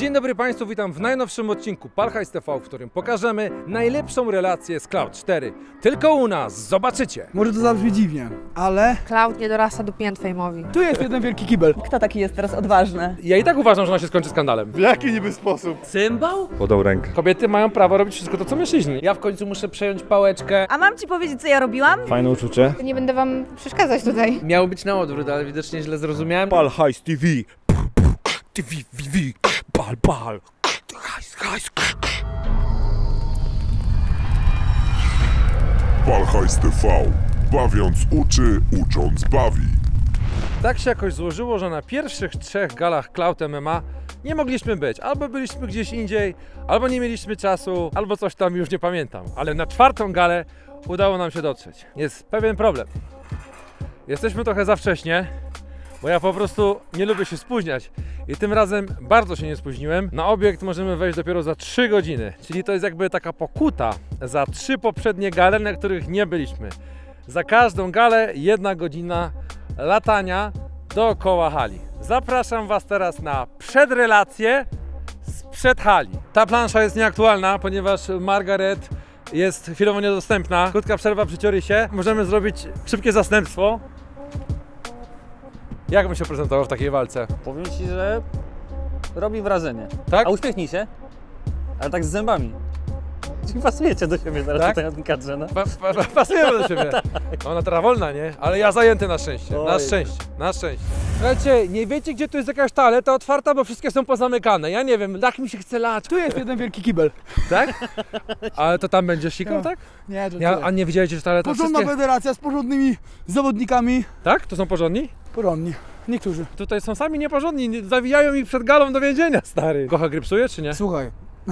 Dzień dobry Państwu, witam w najnowszym odcinku Palhajs TV, w którym pokażemy najlepszą relację z Cloud 4. Tylko u nas, zobaczycie! Może to zabrzmi dziwnie, ale Cloud nie dorasta do pięt fejmowi. tu jest jeden wielki kibel. Kto taki jest teraz odważny? Ja i tak uważam, że ona się skończy skandalem. W jaki niby sposób? Cymbał? Podał rękę. Kobiety mają prawo robić wszystko to, co mężczyźni. Ja w końcu muszę przejąć pałeczkę. A mam ci powiedzieć, co ja robiłam? Fajne uczucie. Nie będę wam przeszkadzać tutaj. Miało być na odwrót, ale widocznie źle zrozumiałem. Palhajs TV. Pal. Hajs. Palhajs TV. Bawiąc uczy, ucząc bawi. Tak się jakoś złożyło, że na pierwszych 3 galach Cloud MMA nie mogliśmy być. Albo byliśmy gdzieś indziej, albo nie mieliśmy czasu, albo coś tam już nie pamiętam. Ale na 4. galę udało nam się dotrzeć. Jest pewien problem. Jesteśmy trochę za wcześnie, bo ja po prostu nie lubię się spóźniać. I tym razem bardzo się nie spóźniłem. Na obiekt możemy wejść dopiero za 3 godziny. Czyli to jest jakby taka pokuta za 3 poprzednie gale, na których nie byliśmy. Za każdą galę 1 godzina latania dookoła hali. Zapraszam Was teraz na przedrelację sprzed hali. Ta plansza jest nieaktualna, ponieważ Margaret jest chwilowo niedostępna. Krótka przerwa przy ciorysie. Możemy zrobić szybkie zastępstwo. Jak bym się prezentował w takiej walce? Powiem ci, że robi wrażenie. Tak? A uśmiechnij się, ale tak z zębami. Czyli pasujecie do siebie teraz Tak? tutaj na tym kadrze, no. Pasujemy do siebie. Ona teraz wolna, nie? Ale ja zajęty na szczęście. Na Oj. szczęście. Na szczęście. Słuchajcie, nie wiecie, gdzie tu jest jakaś toaleta otwarta, bo wszystkie są pozamykane. Ja nie wiem, tak mi się chce lać. Tu jest jeden wielki kibel. Tak? Ale to tam będzie sikał, No. tak? Nie, to A nie widzieliście, że toaleta porządna wszystkie... federacja z porządnymi zawodnikami. Tak? To są porządni? Porządni. Niektórzy. Tutaj są sami nieporządni, zawijają ich przed galą do więzienia, stary. Kocha grypsuje, czy nie? Słuchaj,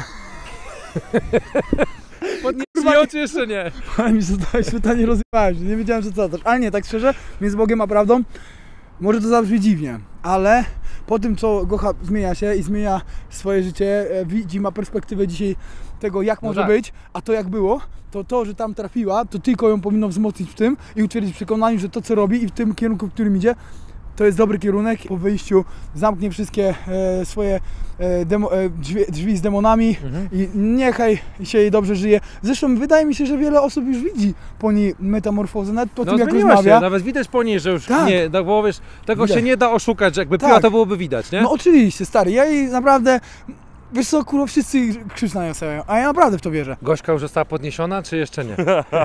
Podnieśli oczy jeszcze nie. ale mi zadałeś pytanie, rozjebałeś się, nie wiedziałem, że co to. Ale nie, tak szczerze, między Bogiem a prawdą, może to zabrzmi dziwnie, ale po tym, co Gocha zmienia się i zmienia swoje życie, widzi, ma perspektywę dzisiaj tego, jak może tak. być, a to jak było, to, że tam trafiła, to tylko ją powinno wzmocnić w tym i utwierdzić w przekonaniu, że to, co robi i w tym kierunku, w którym idzie, to jest dobry kierunek. Po wyjściu zamknie wszystkie swoje drzwi z demonami i niechaj się jej dobrze żyje. Zresztą wydaje mi się, że wiele osób już widzi po niej metamorfozę, nawet po tym, jak zmieniła rozmawia. się, nawet widać po niej, że już Tak. nie, no bo wiesz, tego Widać. się nie da oszukać, że jakby Tak. piła, to byłoby widać, nie? No oczywiście, stary, ja jej naprawdę, wiesz co, kurwa, wszyscy krzyż na nią stawiają, a ja naprawdę w to wierzę. Gośka już została podniesiona, czy jeszcze nie?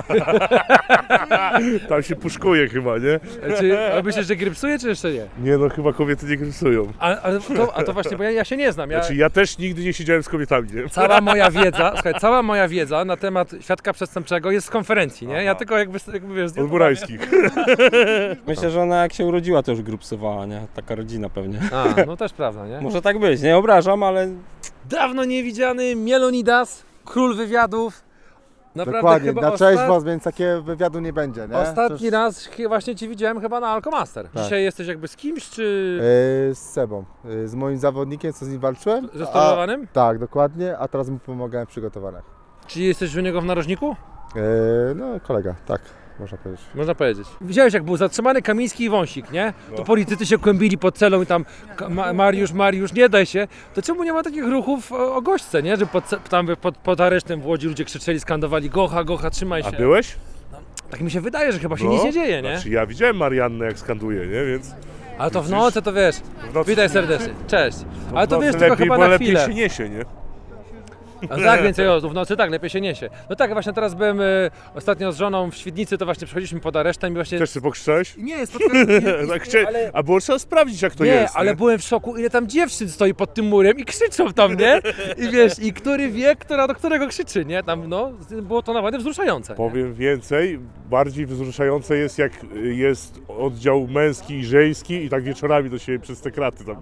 Tam się puszkuje chyba, nie? A myślisz, że grypsuje, czy jeszcze nie? Nie no, chyba kobiety nie grypsują. A to właśnie, bo ja się nie znam. Znaczy ja też nigdy nie siedziałem z kobietami, nie? Cała moja wiedza, słuchaj, cała moja wiedza na temat świadka przestępczego jest z konferencji, nie? Ja tylko jakby wiesz... Od Burańskich. Myślę, że ona jak się urodziła, to już grupsowała, nie? Taka rodzina pewnie. A, no też prawda, nie? Może tak być, nie obrażam, ale Dawno niewidziany Mielonidas, król wywiadów. Naprawdę Dokładnie, chyba na cześć was, więc takiego wywiadu nie będzie, nie? Ostatni raz właśnie Cię widziałem chyba na Alkomaster. Tak. Dzisiaj jesteś jakby z kimś, czy Z Sebą, z moim zawodnikiem, co z nim walczyłem. zrestaurowanym? Tak, dokładnie, a teraz mu pomagałem w przygotowaniach. Czy jesteś u niego w narożniku? No, kolega, tak, można powiedzieć. Można powiedzieć. Widziałeś, jak był zatrzymany Kamiński i Wąsik, nie? To politycy się kłębili pod celą i tam Mariusz, nie daj się. To czemu nie ma takich ruchów o gośćce, nie? Że pod aresztem w Łodzi ludzie krzyczeli, skandowali Gocha, trzymaj się. A byłeś? Tak mi się wydaje, że chyba się No. nic nie dzieje, nie? Znaczy ja widziałem Mariannę jak skanduje, nie? Więc Ale to w nocy to wiesz. w nocy Witaj serdecznie, cześć. Ale to w wiesz, nocy tylko lepiej, chyba bo na lepiej chwilę. się niesie, nie? A tak, więcej w nocy tak, lepiej się niesie. No tak, właśnie teraz byłem ostatnio z żoną w Świdnicy, to właśnie przechodziliśmy pod aresztem i właśnie... Też się pokrzyczałeś? Nie, spotkałem... Tak a było trzeba sprawdzić jak to Nie, jest, ale byłem w szoku, ile tam dziewczyn stoi pod tym murem i krzyczą tam, nie? I wiesz, i który wie, do którego krzyczy, nie? Tam, no, było to naprawdę wzruszające. Nie? Powiem więcej, bardziej wzruszające jest jak jest oddział męski i żeński i tak wieczorami do siebie przez te kraty tam.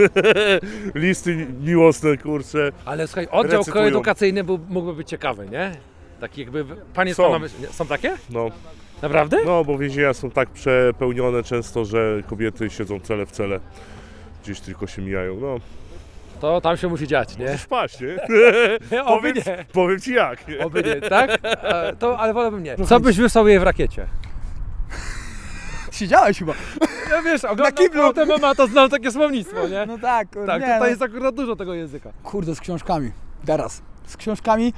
Listy miłosne, kurczę. Ale słuchaj, oddział Recytują. koedukacyjny mógłby być ciekawy, nie? Taki jakby, panie Są. są takie? No, Naprawdę? no, bo więzienia są tak przepełnione często, że kobiety siedzą cele w cele. Gdzieś tylko się mijają, no. To tam się musi dziać, nie? Możesz paść, nie? Oby nie. Powiem ci jak. Nie? Oby nie, tak? Ale wolałbym nie. Co byś wysłał jej w rakiecie? Siedziałeś chyba. Ja wiesz, Na oglądam kiblu. Klautem MMA, to znam takie słownictwo, nie? No tak, Tak, nie, tutaj no. jest akurat dużo tego języka. Kurde, z książkami. Teraz. Z książkami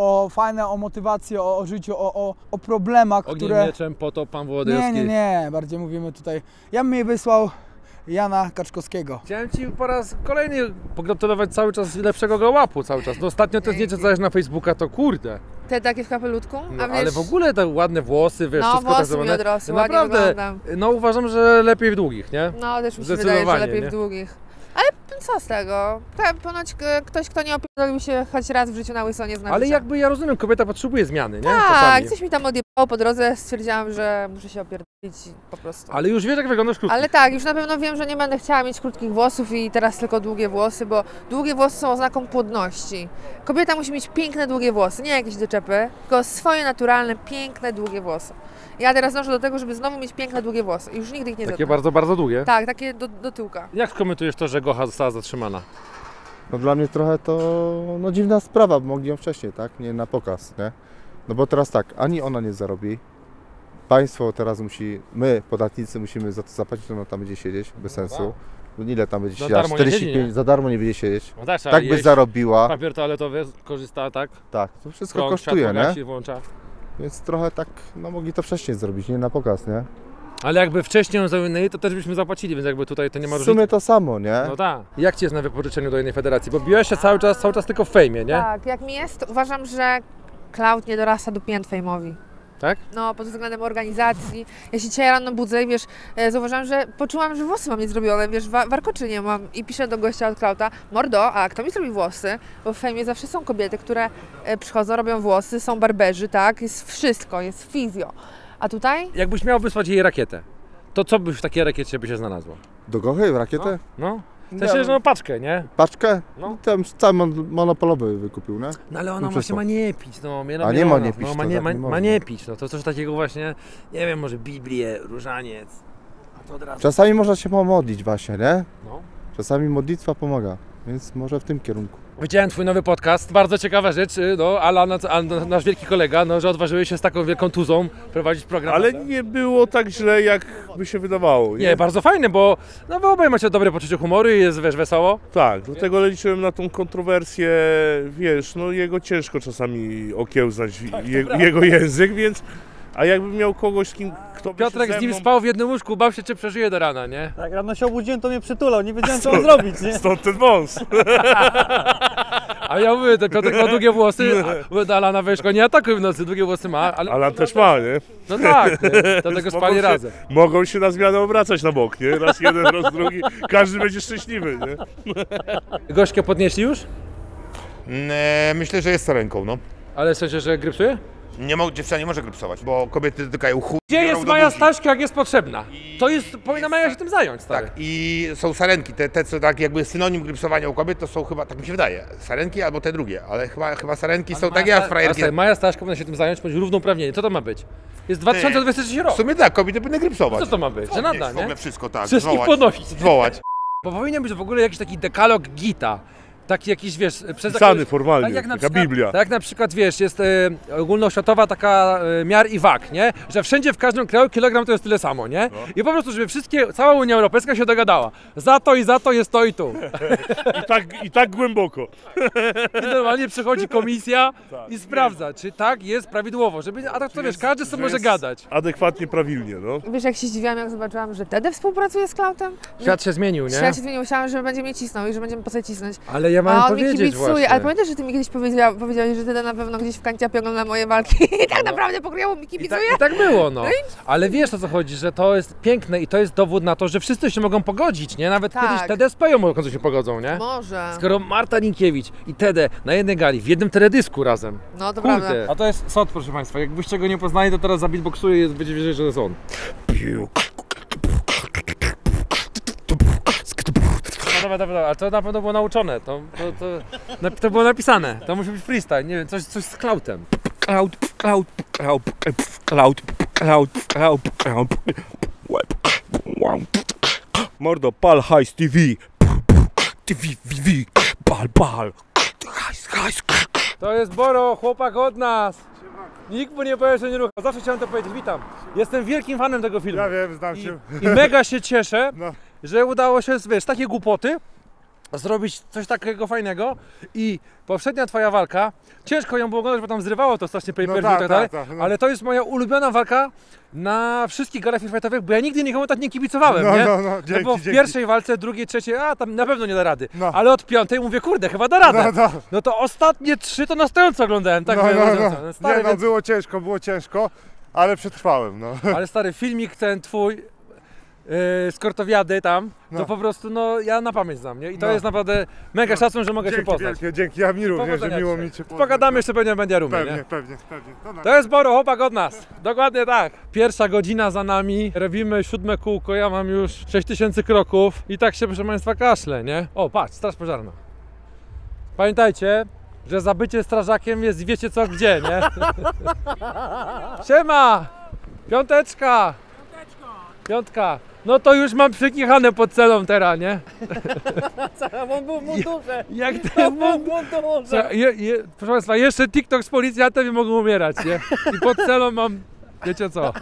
o motywacji, o życiu, o problemach, Ogniem które... mieczem, po to pan Wołodyjowski. Nie. Bardziej mówimy tutaj... Ja bym jej wysłał Jana Kaczkowskiego. Chciałem ci po raz kolejny pogratulować cały czas lepszego gołapu cały czas. No ostatnio te zdjęcia dajesz na Facebooka, to kurde. Te takie w kapelutku? No, ale w ogóle te ładne włosy, wiesz, No, wszystko tak włosy mi zrobione. odrosły, ładnie Naprawdę, wyglądam. no uważam, że lepiej w długich, nie? No, też mi się wydaje, że Zdecydowanie, lepiej nie? w długich. Ale co z tego? Ponoć ktoś, kto nie opierdolił się choć raz w życiu na łyso, nie zna Ale życia. jakby ja rozumiem, kobieta potrzebuje zmiany, nie? Tak, Czasami. coś mi tam odjebało po drodze, stwierdziłam, że muszę się opierdolić i po prostu. Ale już wiesz, jak wyglądasz krótko. Ale tak, już na pewno wiem, że nie będę chciała mieć krótkich włosów i teraz tylko długie włosy, bo długie włosy są oznaką płodności. Kobieta musi mieć piękne, długie włosy, nie jakieś doczepy, tylko swoje naturalne, piękne, długie włosy. Ja teraz dążę do tego, żeby znowu mieć piękne, długie włosy i już nigdy ich nie Takie zetnę. bardzo, bardzo długie. Tak, takie do tyłka. Jak skomentujesz to, że Gocha została zatrzymana? No dla mnie trochę to dziwna sprawa, bo mogli ją wcześniej, tak? Nie na pokaz, nie? No bo teraz tak, ani ona nie zarobi, państwo teraz musi, my podatnicy musimy za to zapłacić, to ona tam będzie siedzieć, bez sensu. No ile tam będzie Za siedziała? darmo nie siedzi, 45, nie? za darmo nie będzie siedzieć. No tak, trzeba Tak by jeść, zarobiła, papier toaletowy korzysta, tak? tak, to wszystko Prąd, kosztuje, światło, jak nie? się włącza. Więc trochę tak, no mogli to wcześniej zrobić, nie na pokaz, nie? Ale jakby wcześniej ją zawinęli, to też byśmy zapłacili, więc jakby tutaj to nie ma W różnicy. sumie to samo, nie? No tak. Jak ci jest na wypożyczeniu do innej federacji? Bo biłeś się cały czas tylko w fejmie, nie? Tak, jak mi jest, to uważam, że Cloud nie dorasta do pięt fejmowi. Tak? No, pod względem organizacji. Ja się dzisiaj rano budzę i wiesz, zauważyłam, że poczułam, że włosy mam niezrobione, wiesz, warkoczy nie mam i piszę do gościa od Clouda, mordo, a kto mi zrobi włosy? Bo w fejmie zawsze są kobiety, które przychodzą, robią włosy, są barberzy, tak? Jest wszystko, jest fizjo. A tutaj? Jakbyś miał wysłać jej rakietę, to co by w takiej rakiecie by się znalazło? Do Gochy, rakietę? No. W sensie, że no paczkę, nie? Paczkę? No. No. Tam cały monopolowy wykupił, nie? No ale ona No właśnie przecież ma nie pić, no. A nie ma nie pić, no, to ma, tak nie, nie ma można. nie pić, no to coś takiego właśnie, nie wiem, może Biblię, różaniec, a to od razu. Czasami można się pomodlić właśnie, nie? No. Czasami modlitwa pomaga, więc może w tym kierunku. Widziałem twój nowy podcast, bardzo ciekawa rzecz, no, Alan, nasz wielki kolega, no, że odważyłeś się z taką wielką tuzą prowadzić program. Ale prawda? nie było tak źle, jak by się wydawało. Nie, bardzo fajne, bo no, wy obaj macie dobre poczucie humoru i jest, wiesz, wesoło. Tak, dlatego liczyłem na tą kontrowersję, wiesz, no jego ciężko czasami okiełznać, jego język, więc... A jakbym miał kogoś, z kim, kto by Piotrek się z ze nim mną... spał w jednym łóżku, bał się, czy przeżyje do rana, nie? Tak, rano się obudziłem, to mnie przytulał, nie wiedziałem co mam zrobić, nie? Stąd ten wąs. A ja mówię, ten Piotrek ma długie włosy, a mówię do Alana, weź go nie atakuj w nocy, długie włosy ma, ale... Alan też ma, nie? No tak, nie? Dlatego Więc spali mogą się- razem. Mogą się na zmianę obracać na bok, nie? Raz jeden, raz drugi. Każdy będzie szczęśliwy, nie? Gośćkę podnieśli już? Myślę, że jest ręką, no. Ale w sensie, że grypsuje? Dziewczyna nie może grypsować, bo kobiety dotykają chuj. Gdzie biorą jest do Maja buzi. Staśko, jak jest potrzebna? To jest, powinna Maja się tym zająć, stary. Tak, i są sarenki, te co tak jakby synonim grypsowania u kobiet, to są chyba, tak mi się wydaje, sarenki albo te drugie, ale chyba sarenki są takie jak frajerki. Ale Maja Staśko powinna się tym zająć, bądź równouprawnienie. Co to ma być? Jest 2023 rok. W sumie tak, kobiety powinny grypsować. Co to ma być? Żenada, W nie? ogóle wszystko, tak, Wszystkich zwołać. podnosić. Zwołać. Bo powinien być w ogóle jakiś taki dekalog gita. Taki jakiś, wiesz, przez Pisany jakiegoś- formalnie, tak jak na taka przykład, Biblia. Tak jak na przykład, wiesz, jest ogólnoświatowa taka miar i wag, nie? Że wszędzie, w każdym kraju kilogram to jest tyle samo, nie? I po prostu, żeby cała Unia Europejska się dogadała. Za to jest to i tu. I tak głęboko. I normalnie przychodzi komisja i sprawdza, czy tak jest prawidłowo, żeby, a tak to wiesz, każdy sobie może gadać. Adekwatnie, prawilnie, no. Wiesz, jak się zdziwiłam, jak zobaczyłam, że Tede współpracuje z Cloudem? Świat się zmienił, nie? Świat się zmienił, myślałam, że będzie mnie cisnął i że będziemy po sobie cisnąć. Ale ja mam A on mi powiedzieć kibicuje, właśnie. ale pamiętasz, że ty mi kiedyś powiedziałeś, że Tede na pewno gdzieś w kanciapie ogląda moje walki i tak naprawdę pokryjomu mi kibicuje? I tak było, no. Ale wiesz o co chodzi, że to jest piękne i to jest dowód na to, że wszyscy się mogą pogodzić, nie? Nawet Tak. kiedyś Tede z Peją mogą się pogodzą, nie? Może. Skoro Marta Linkiewicz i Tede na jednej gali, w jednym teledysku razem. No to prawda. Kurde. A to jest sąd, proszę Państwa. Jakbyście go nie poznali, to teraz zabeatboxuje i będzie wiedzieć, że to jest on. No dobra, ale to na pewno było nauczone, to było napisane, to musi być freestyle, nie wiem, coś z Cloudem. Mordo, pal hajs TV. Bal. To jest Boro, chłopak od nas. Nikt mu nie powie, że nie rucha. Zawsze chciałem to powiedzieć. Witam. Jestem wielkim fanem tego filmu. Ja wiem, znam cię. I mega się cieszę, No. że udało się, wiesz, takie głupoty zrobić coś takiego fajnego. I poprzednia twoja walka, ciężko ją było oglądać, bo tam zrywało to strasznie pay-per-view i tak dalej, no. ale to jest moja ulubiona walka na wszystkich galach fightowych, bo ja nigdy nikomu tak nie kibicowałem, nie? Dzięki, bo w dzięki. pierwszej walce, drugiej, trzeciej, tam na pewno nie da rady, No. ale od piątej mówię, kurde, chyba da radę. No. No to ostatnie 3 to na stojąco oglądałem, tak? Stary, Nie, no, więc... było ciężko, ale przetrwałem, no. Ale stary, filmik ten twój z Kortowiady tam, to po prostu, no ja na pamięć znam, nie? I to jest naprawdę mega szacun, że mogę się poznać. Dzięki, ja mi również, że miło mi cię poznać. Pogadamy jeszcze pewnie w Mediarumie, nie? Pewnie. No, To jest Boro, chłopak od nas. Dokładnie tak. Pierwsza godzina za nami, robimy 7 kółko, ja mam już 6000 kroków i tak się, proszę Państwa, kaszlę, nie? O, patrz, straż pożarna. Pamiętajcie, że za bycie strażakiem jest wiecie co gdzie, nie? Siema! Piąteczka! Piątka! No to już mam przekichane pod celą teraz, nie? On był w mundurze. Jak ten mundurze. Proszę Państwa, jeszcze TikTok z policjantem mogą umierać, nie? I pod celą mam, wiecie co?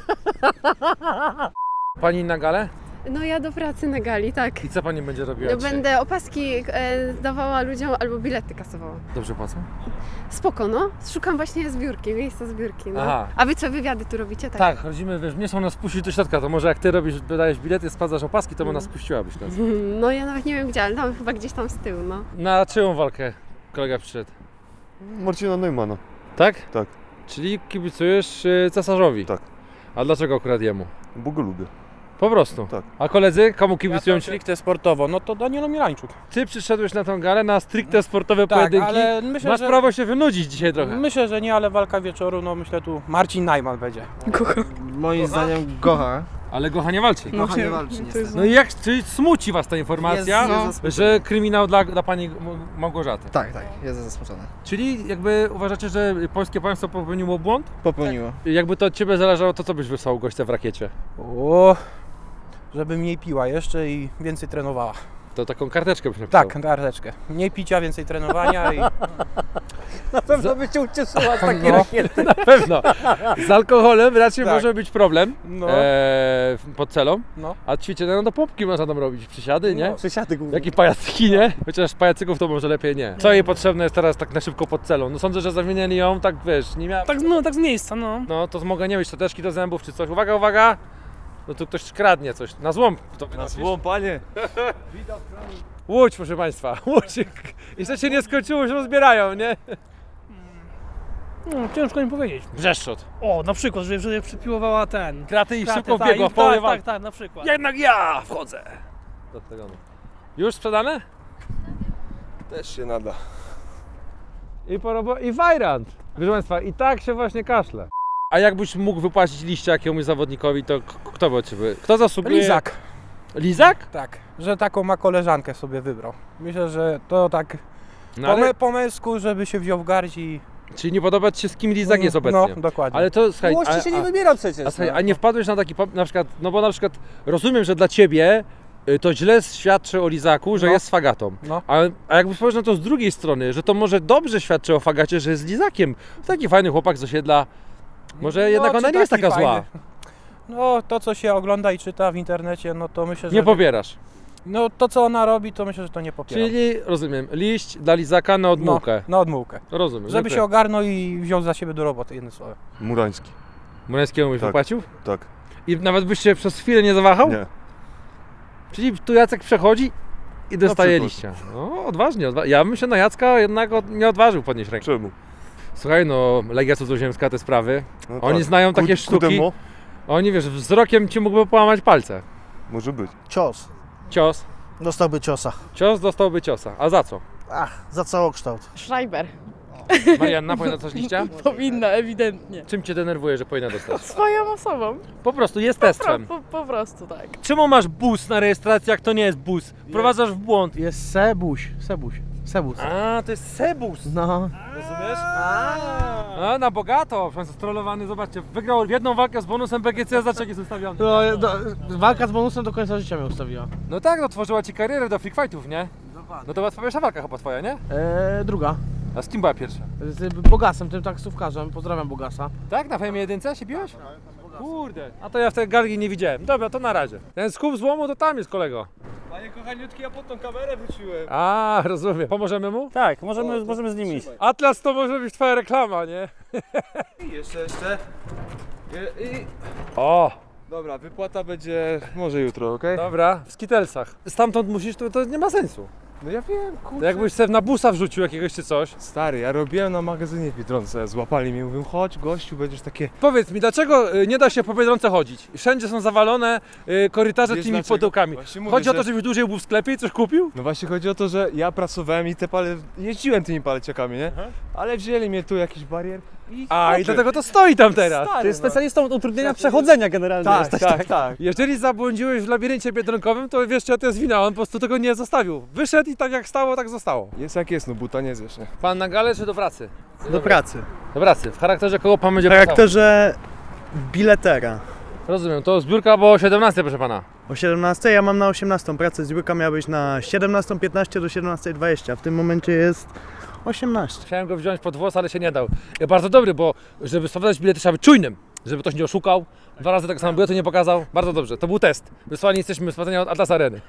Pani na galę? No ja do pracy na gali, tak. I co Pani będzie robiła dzisiaj? Będę opaski dawała ludziom albo bilety kasowała. Dobrze płacą? Spoko, no. Szukam właśnie zbiórki, miejsca zbiórki, no. Aha. A wy co, wywiady tu robicie? Tak. Tak, chodzimy, wiesz, nie są nas puścić do środka, to może jak Ty robisz, wydajesz bilety, sprawdzasz opaski, to nas puściłabyś nas. No ja nawet nie wiem gdzie, ale tam chyba gdzieś tam z tyłu, no. Na czyją walkę kolega przyszedł? Marcina Neumana. Tak? Tak. Czyli kibicujesz Cesarzowi? Tak. A dlaczego akurat jemu? Bo go lubię. Po prostu? Tak. A koledzy, komu kibicują ci? Stricte sportowo, no to Danielu Milańczuk. Ty przyszedłeś na tą galę na stricte sportowe Tak, pojedynki. ale myślę, Masz że... prawo się wynudzić dzisiaj trochę. Myślę, że nie, ale walka wieczoru, no myślę tu Marcin Najman będzie. Moim zdaniem Gocha. Ale Gocha nie walczy. Gocha nie walczy niestety. No i jak, czyli smuci was ta informacja, Jest że kryminał dla pani Małgorzaty? Tak, jest zasmucony. Czyli jakby uważacie, że polskie państwo popełniło błąd? Popełniło. Jakby to od ciebie zależało, to co byś wysłał gościa w rakiecie? O, żeby mniej piła jeszcze i więcej trenowała. To taką karteczkę byś napisał? Tak, karteczkę. Mniej picia, więcej trenowania i... Na pewno by cię ucieszyła z takiej rakiety. Na pewno. Z alkoholem raczej Tak. może być problem No. pod celą, No. a ćwiczenia no to pompki można tam robić, przysiady, nie? Przesiady głównie. Jakie pajacyki, nie? Chociaż pajacyków to może lepiej nie. Co jej potrzebne jest teraz tak na szybko pod celą? No sądzę, że zamieniali ją, tak wiesz, nie miała... Tak z miejsca, no. No to mogę nie mieć szczoteczki do zębów czy coś. Uwaga, uwaga! No tu ktoś kradnie coś. Na złom. Na złom, panie. Łódź, proszę Państwa. Łódź. Jeszcze się nie skończyło, już rozbierają, nie? No, ciężko mi powiedzieć. Brzeszczot. O, na przykład, że przypiłowała ten... Kraty i szybko tak, biegła w połowie walki. tak, na przykład. Jednak ja wchodzę. Do tego. Już sprzedane? Też się nada. I fajrant. Proszę Państwa, i tak się właśnie kaszle. A jakbyś mógł wypłacić liścia jakiemuś zawodnikowi, to kto by od Ciebie? Kto zasługuje? Lizak. Lizak? Tak, że taką ma koleżankę sobie wybrał. Myślę, że to tak No, ale... po męsku, żeby się wziął w garść i... Czyli nie podoba Ci się, z kim Lizak jest obecnie? No, dokładnie. Ale to, słuchaj, Miłości się nie wybiera przecież. A, słuchaj, a nie wpadłeś na taki, na przykład, no bo na przykład rozumiem, że dla Ciebie to źle świadczy o Lizaku, że jest z fagatą. No. A jakby spojrzeć na to z drugiej strony, że to może dobrze świadczy o fagacie, że jest z Lizakiem. Taki fajny chłopak z osiedla. Może jednak ona nie jest taka zła. No, to co się ogląda i czyta w internecie, no to myślę, że... Nie pobierasz. No, to co ona robi, to myślę, że to nie popieram. Czyli, rozumiem, liść dla Lizaka na odmułkę. No, na odmułkę. Rozumiem. Żeby się ogarnął i wziął za siebie do roboty, jednym słowem. Murański. Murańskiego byś Tak. wypłacił? Tak. I nawet byś się przez chwilę nie zawahał? Nie. Czyli tu Jacek przechodzi i dostaje przykład. liścia. No, odważnie. Ja bym się na Jacka jednak nie odważył podnieść rękę. Czemu? Słuchaj, no, Legia Cudzoziemska, te sprawy. No Oni tak. znają takie sztuki. Kudemo? Oni, wiesz, wzrokiem ci mógłby połamać palce. Może być. Cios. Cios. Dostałby ciosa. Cios dostałby ciosa. A za co? Ach, za całokształt. Schreiber. Marianna, powinna dostać liścia? Powinna, ewidentnie. Czym cię denerwuje, że powinna dostać? Swoją osobą. Po prostu jest testem. Po prostu tak. Czemu masz bus na rejestracji, jak to nie jest bus? Wprowadzasz w błąd. Jest Sebus. A, to jest Sebus. No. Rozumiesz? A, na bogato. Strollowany, zobaczcie. Wygrał jedną walkę z bonusem PGC, zobacz jak jest ustawiony. Walka z bonusem do końca życia mnie ustawiła. No tak, no tworzyła ci karierę do freak fightów, nie? No to była pierwsza walka chyba twoja, nie? Druga. A z kim była pierwsza? Z Bogasem, tym taksówkarzem. Pozdrawiam Bogasa. Tak? Na Fejmie jedynce się biłeś? Kurde. A to ja w tej galgi nie widziałem. Dobra, to na razie. Ten skup złomu to tam jest, kolego. Panie kochaniutki, ja pod tą kamerę wróciłem. A, rozumiem. Pomożemy mu? Tak, możemy z nim iść. Atlas to może być twoja reklama, nie? Jeszcze. O! Dobra, wypłata będzie może jutro, okej? Dobra, w Skitelsach. Stamtąd musisz, to nie ma sensu. No ja wiem, To kurczę. jakbyś sobie na busa wrzucił jakiegoś czy coś. Stary, ja robiłem na magazynie w Biedronce, złapali mnie, mówią, chodź gościu, będziesz takie... Powiedz mi, dlaczego nie da się po Biedronce chodzić? Wszędzie są zawalone korytarze Wiesz tymi dlaczego? pudełkami. Właśnie mówię, Chodzi o to, że- żebyś dłużej był w sklepie i coś kupił? No właśnie chodzi o to, że ja pracowałem i jeździłem tymi paleciakami, nie? Ale wzięli mnie tu jakiś barier i... A, i dlatego to stoi tam teraz. Ty jest specjalistą od utrudnienia przechodzenia generalnie. Tak. Jeżeli zabłądziłeś w labiryncie biedronkowym, to wiesz, czyja to jest wina, on po prostu tego nie zostawił. Wyszedł i tak jak stało, tak zostało. Jest jak jest, no buta nie zjesz, nie? Pan na galę czy do pracy? Do pracy. Do pracy. W charakterze kogo pan będzie W charakterze biletera. pracował? Rozumiem, to zbiórka była o 17, proszę pana. O 17, ja mam na 18 pracę. Zbiórka miała być na 17:15 do 17:20. W tym momencie jest 18. Chciałem go wziąć pod włos, ale się nie dał. Ja bardzo dobry, bo żeby sprawdzać bilety trzeba być czujnym, żeby ktoś nie oszukał. 2 razy tak samo biletu nie pokazał. Bardzo dobrze, to był test. Wysłani jesteśmy z sprawdzenia od Atlas Areny.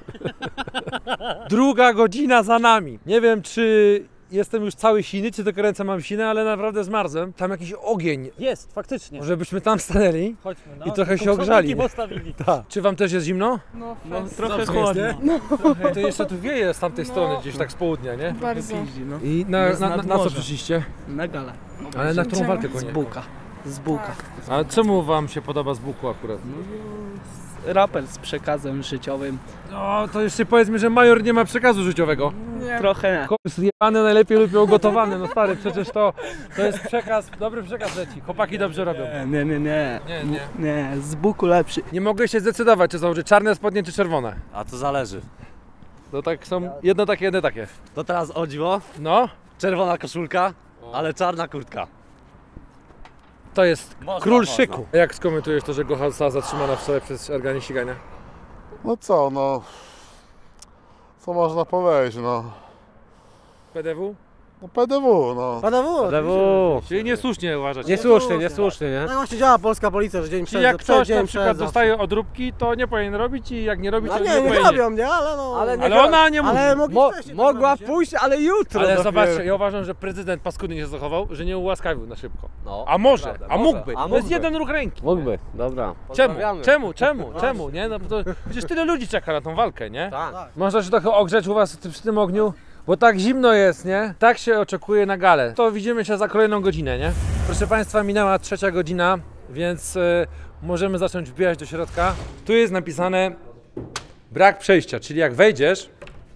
2 godzina za nami. Nie wiem, czy jestem już cały siny, czy tylko ręce mam sine, ale naprawdę zmarzłem. Tam jakiś ogień. Jest, faktycznie. Może byśmy tam stanęli Chodźmy, no. i trochę się Kupsowiki ogrzali. postawili. Tak. Czy wam też jest zimno? No trochę chłodno. No to jeszcze tu wieje z tamtej strony, gdzieś tak z południa, nie? Bardzo. I na co przyszliście? Na galę. Ale na którą walkę konie? Z bułka. A czemu wam się podoba z buku akurat? Raper z przekazem życiowym. No to jeszcze powiedz mi, że major nie ma przekazu życiowego. Trochę Zjebane najlepiej lubią gotowane, no stary, przecież to jest przekaz, dobry przekaz leci. Chłopaki dobrze robią. Nie, z buku lepszy. Nie mogę się zdecydować, czy założyć czarne spodnie, czy czerwone. A to zależy. No tak są jedno takie, jedno takie. To teraz o dziwo, No, czerwona koszulka, ale czarna kurtka. to jest Można, król można. szyku. Jak skomentujesz to, że go została zatrzymana wczoraj przez organy ścigania? No co, no... Co można powiedzieć, no... PDW? No PDW, no. PDW. Czyli niesłusznie uważać. Niesłusznie, nie? Tak właśnie działa polska policja, że dzień Czyli jak ktoś na dzień przykład dostaje odróbki, to nie powinien robić i jak nie robi, to No nie nie, nie powinien. robią, nie? Ale no... Ale ona nie mówi. Ale mogła pójść, ale jutro Ale dopiero. zobaczcie, ja uważam, że prezydent paskudnie się zachował, że nie ułaskawił na szybko. No, A może, prawda, a mógłby. a To jest mógłby. jeden ruch ręki. Mógłby, dobra. Czemu? Nie? No bo to przecież tyle ludzi czeka na tą walkę, nie? Tak. Można się trochę ogrzeć u was przy tym ogniu, bo tak zimno jest, nie? Tak się oczekuje na galę. To widzimy się za kolejną godzinę, nie? Proszę Państwa, minęła 3 godzina, więc możemy zacząć wbijać do środka. Tu jest napisane brak przejścia, czyli jak wejdziesz,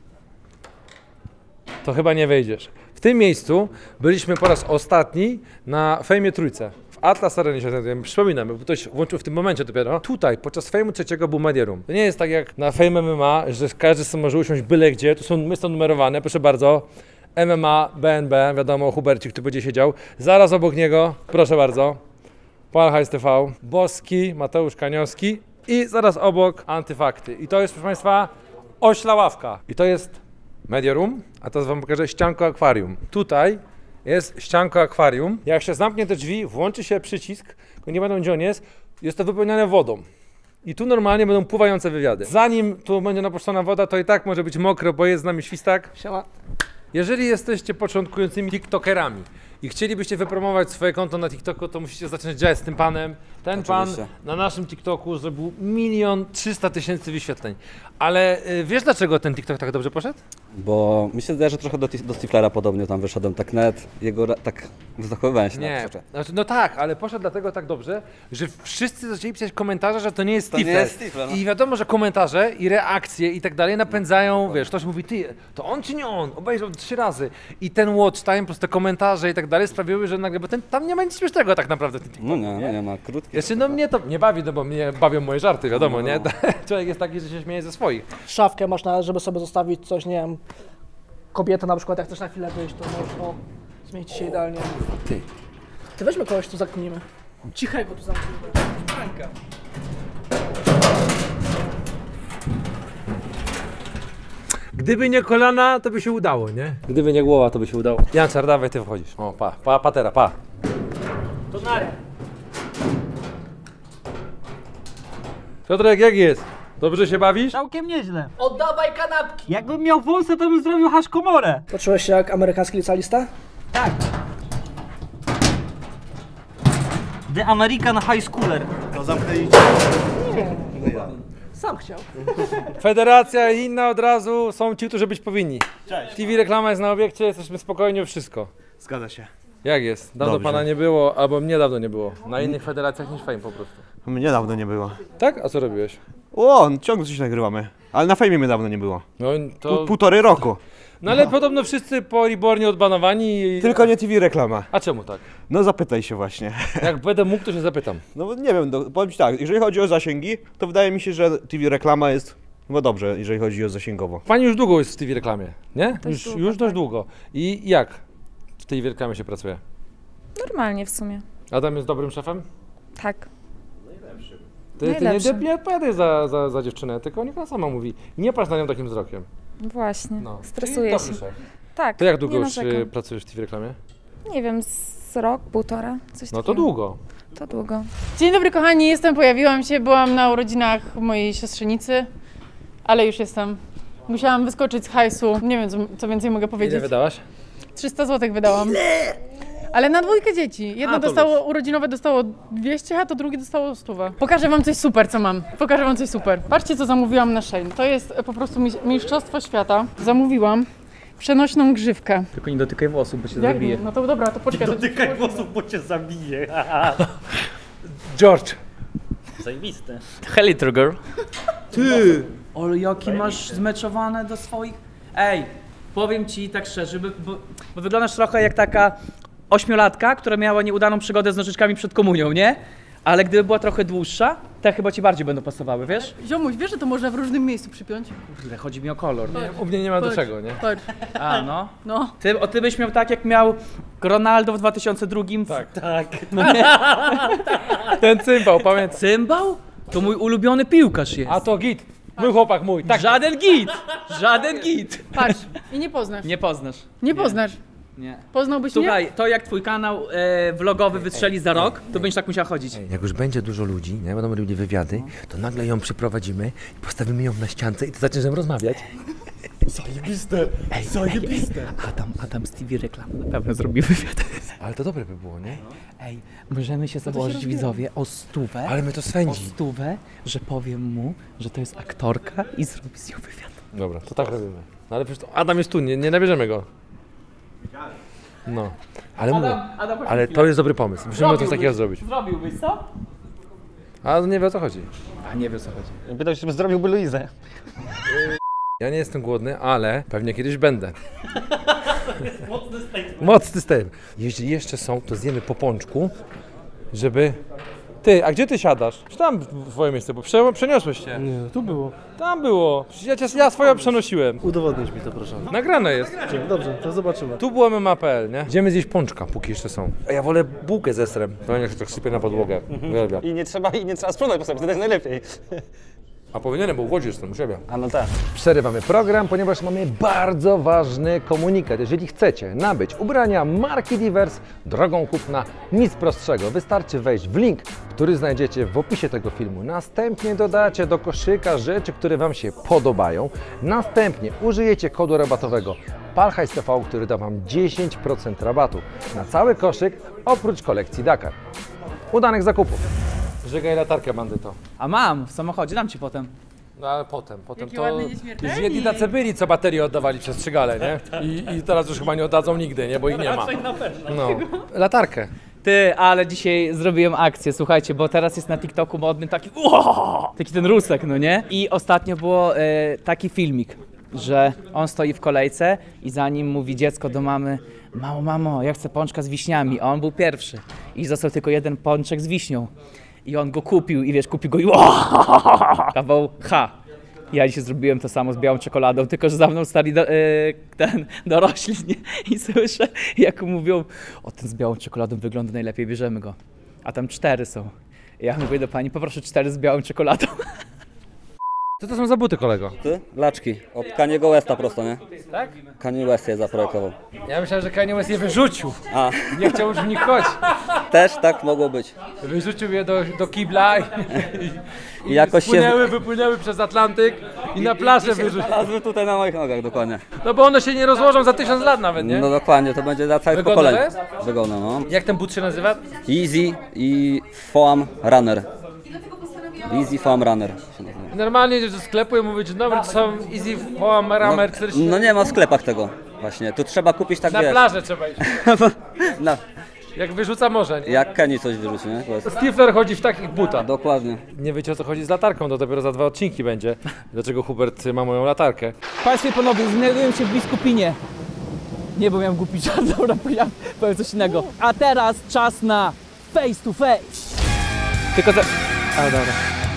to chyba nie wejdziesz. W tym miejscu byliśmy po raz ostatni na Fejmie Trójce. W Atlas Arenie się znajdujemy. Przypominam, bo ktoś włączył w tym momencie dopiero. Tutaj, podczas Fejmu trzeciego był Media Room. To nie jest tak jak na Fame MMA, że każdy sobie może usiąść byle gdzie. Tu są miejsca numerowane, proszę bardzo. MMA, BNB, wiadomo, Hubercik tu będzie siedział. Zaraz obok niego, proszę bardzo, Palhajs TV, Boski, Mateusz Kaniowski i zaraz obok Antyfakty. I to jest, proszę Państwa, ośla ławka. I to jest Media Room, a teraz Wam pokażę ścianko akwarium. Tutaj jest ścianko akwarium. Jak się zamknie te drzwi, włączy się przycisk, tylko nie wiadomo gdzie on jest to wypełnione wodą. I tu normalnie będą pływające wywiady. Zanim tu będzie napuszczona woda, to i tak może być mokro, bo jest z nami Świstak. Siema. Jeżeli jesteście początkującymi TikTokerami i chcielibyście wypromować swoje konto na TikToku, to musicie zacząć działać z tym panem. Ten Oczywiście. pan na naszym TikToku zrobił 1 300 000 wyświetleń. Ale wiesz dlaczego ten TikTok tak dobrze poszedł? Bo mi się zdaje, że trochę do Stiflera podobnie tam wyszedłem, tak net, tak zachowywałem się Nie, na to. znaczy, no tak, ale poszedł dlatego tak dobrze, że wszyscy zaczęli pisać komentarze, że to nie jest To nie Stifler. jest Stifler, no. I wiadomo, że komentarze i reakcje i tak dalej napędzają, wiesz, ktoś mówi, ty, to on czy nie on? Obejrzał 3 razy. I ten watch time, po prostu te komentarze i tak dalej sprawiły, że nagle, bo tam nie ma nic śmiesznego tak naprawdę. Ten TikTok, No nie ma, krótkie. Jeszcze no mnie to nie bawi, no bo mnie bawią moje żarty, wiadomo, nie? Człowiek jest taki, że się śmieje ze swoich. Szafkę masz, żeby sobie zostawić coś, nie wiem, kobietę na przykład, jak chcesz na chwilę wyjść, to możesz, zmienić się idealnie. Ty weźmy kogoś, tu zamknijmy. Cichego tu zamknijmy. Rękę. Gdyby nie kolana, to by się udało, nie? Gdyby nie głowa, to by się udało. Janczar, dawaj, ty wchodzisz. O, patera, pa. To nara. Piotrek, jak jest? Dobrze się bawisz? Całkiem nieźle. Oddawaj kanapki. Jakbym miał wąsy, to bym zrobił haszkomorę. Poczułeś się jak amerykański licealista? Tak. The American High Schooler. To zamknęli. Sam chciał. Federacja i inna od razu są ci, którzy być powinni. Cześć. TV reklama jest na obiekcie, jesteśmy spokojni o wszystko. Zgadza się. Jak jest? Dawno Dobrze. pana nie było, albo mnie dawno nie było. Na innych federacjach niż Fame po prostu. Mnie dawno nie było. Tak? A co robiłeś? O, ciągle coś nagrywamy. Ale na fejmie mnie dawno nie było. No to... Półtorej roku. No ale podobno wszyscy po Rebornie odbanowani i... Tylko nie TV reklama. A czemu tak? No zapytaj się właśnie. Jak będę mógł, to się zapytam. No nie wiem, powiem ci tak, jeżeli chodzi o zasięgi, to wydaje mi się, że TV reklama jest chyba dobrze, jeżeli chodzi o zasięgowo. Pani już długo jest w TV reklamie, nie? Dość długo, Już dość długo. I jak w tej reklamie się pracuje? Normalnie w sumie. Adam jest dobrym szefem? Tak. Ty nie odpowiadaj za dziewczynę, tylko niech ona sama mówi. Nie patrz na nią takim wzrokiem. Właśnie, No. stresuję Czyli się. dobry szef. Tak, To jak długo nie już narzekam. pracujesz w TV reklamie? Nie wiem, z rok, półtora, coś No takiego. to długo. To długo. Dzień dobry kochani, pojawiłam się, byłam na urodzinach mojej siostrzenicy, ale już jestem. Musiałam wyskoczyć z hajsu, nie wiem co więcej mogę powiedzieć. Ile wydałaś? 300 zł wydałam. Ale na dwójkę dzieci. Jedno urodzinowe dostało 200, a to drugie dostało 100. Pokażę wam coś super, co mam. Pokażę wam coś super. Patrzcie, co zamówiłam na Shein. To jest po prostu mistrzostwo świata. Zamówiłam przenośną grzywkę. Tylko nie dotykaj włosów, bo cię Jak zabije. nie? No to dobra, to poczekaj. Nie dotykaj włosów, bo cię zabije. George. Zajebiste. Hello, girl. Ty! Ale jaki masz zmeczowane do swoich... Ej, powiem ci tak szczerze, bo wyglądasz trochę jak taka 8-latka, która miała nieudaną przygodę z nożyczkami przed komunią, nie? Ale gdyby była trochę dłuższa, te chyba ci bardziej będą pasowały, wiesz? Ziomuś, wiesz, że to można w różnym miejscu przypiąć? Kurde, chodzi mi o kolor. U mnie nie ma do czego, nie? Patrz. A, no. No. Ty byś miał tak, jak miał Ronaldo w 2002. Tak. Tak. No nie? Ten cymbał, pamiętam. Cymbał? To mój ulubiony piłkarz jest. A to git. Mój chłopak, mój. Tak. Żaden git! Żaden git! Patrz, i nie poznasz. Nie poznasz. Nie poznasz. Nie. Poznałbyś Słuchaj, mnie? to jak twój kanał vlogowy wystrzeli za rok, to będziesz tak musiała chodzić. Jak już będzie dużo ludzi, nie będą robili wywiady, to nagle ją przyprowadzimy i postawimy ją na ściance i to zaczniemy rozmawiać. Zajebiste, zajebiste. Adam z TV reklam na pewno zrobi wywiad. Ale to dobre by było, nie? Ej, możemy się założyć widzowie o 100, Ale my to swędzi. o 100, że powiem mu, że to jest aktorka i zrobi z nią wywiad. Dobra, to tak robimy. No ale przecież Adam jest tu, nie nabierzemy go. No. Ale to jest dobry pomysł. Musimy coś takiego zrobić. Zrobiłbyś, co? A nie wie o co chodzi. A nie wie o co chodzi. Pytał się, żeby zrobiłby Luizę. Ja nie jestem głodny, ale pewnie kiedyś będę. Mocny statement. Mocny statement. Jeśli jeszcze są, to zjemy po pączku, żeby... Ty, a gdzie ty siadasz? Czy tam twoje miejsce, bo przeniosłeś się. Nie, tu było. Tam było. Przecież ja swoje przenosiłem. Udowodnić mi to, proszę. Nagrane jest. Dobrze, to zobaczymy. Tu było MMA.pl, nie? Idziemy zjeść pączka, póki jeszcze są. A ja wolę bułkę ze serem. No jak się tak sypie na podłogę. Uwielbiam. I nie trzeba sprzątać po sobie, to jest najlepiej. A powinienem, bo w Łodzi jestem u siebie. A no tak. Przerywamy program, ponieważ mamy bardzo ważny komunikat. Jeżeli chcecie nabyć ubrania marki Divers drogą kupna, nic prostszego. Wystarczy wejść w link, który znajdziecie w opisie tego filmu. Następnie dodacie do koszyka rzeczy, które Wam się podobają. Następnie użyjecie kodu rabatowego PALHAJSTV, który da Wam 10% rabatu na cały koszyk, oprócz kolekcji Dakar. Udanych zakupów! Żegaj latarkę, bandyto. A mam, w samochodzie, dam ci potem. No ale potem Jaki to... ładny, nieśmiertelnik. Już jedni tacy byli, co baterie oddawali przez 3 gale, nie? I teraz już chyba nie oddadzą nigdy, nie? Bo ich nie ma. Raczej na pewno. No. Latarkę. Ty, ale dzisiaj zrobiłem akcję, słuchajcie, bo teraz jest na TikToku modny taki taki ten rusek, no nie? I ostatnio było taki filmik, że on stoi w kolejce i za nim mówi dziecko do mamy: mamo, ja chcę pączka z wiśniami, a on był pierwszy i został tylko jeden pączek z wiśnią. I on go kupił i wiesz, kupił go i kawał Ja dzisiaj zrobiłem to samo z białą czekoladą, tylko że za mną stali dorośli, nie? I słyszę, jak mówią: o, ten z białą czekoladą wygląda najlepiej, bierzemy go. A tam 4 są. I ja mówię do pani: poproszę 4 z białą czekoladą. Co to są za buty, kolego? Ty? Laczki. Od Kaniego Westa prosto, nie? Tak? Kanye West je zaprojektował. Ja myślałem, że Kanye West je wyrzucił. A. Nie chciał już w nich chodzić. Też tak mogło być. Wyrzucił je do kibla I jakoś wypłynęły przez Atlantyk i na plażę wyrzucił. Znalazły tutaj na moich nogach, dokładnie. No bo one się nie rozłożą za 1000 lat nawet, nie? No dokładnie, to będzie dla całych Wygodne pokoleń. to jest? Wygodne, no. Jak ten but się nazywa? Easy i Foam Runner. Easy Foam Runner się nazywa. Normalnie idziesz do sklepu i mówisz, dzień dobry, to są Easy Foam Runner 40. No nie ma w sklepach tego właśnie. Tu trzeba kupić tak, Na wiesz. plażę trzeba iść. Na. Jak wyrzuca morze, nie? Jak Kenny coś wyrzuci, nie? Stifler chodzi w takich butach. Dokładnie. Nie wiecie, o co chodzi z latarką, to dopiero za 2 odcinki będzie. Dlaczego Hubert ma moją latarkę. Państwo i panowie, znajduję się w Biskupinie. Nie, bo miałem głupi czas, dobra, powiem coś innego. A teraz czas na face to face. Tylko za... A, dobra.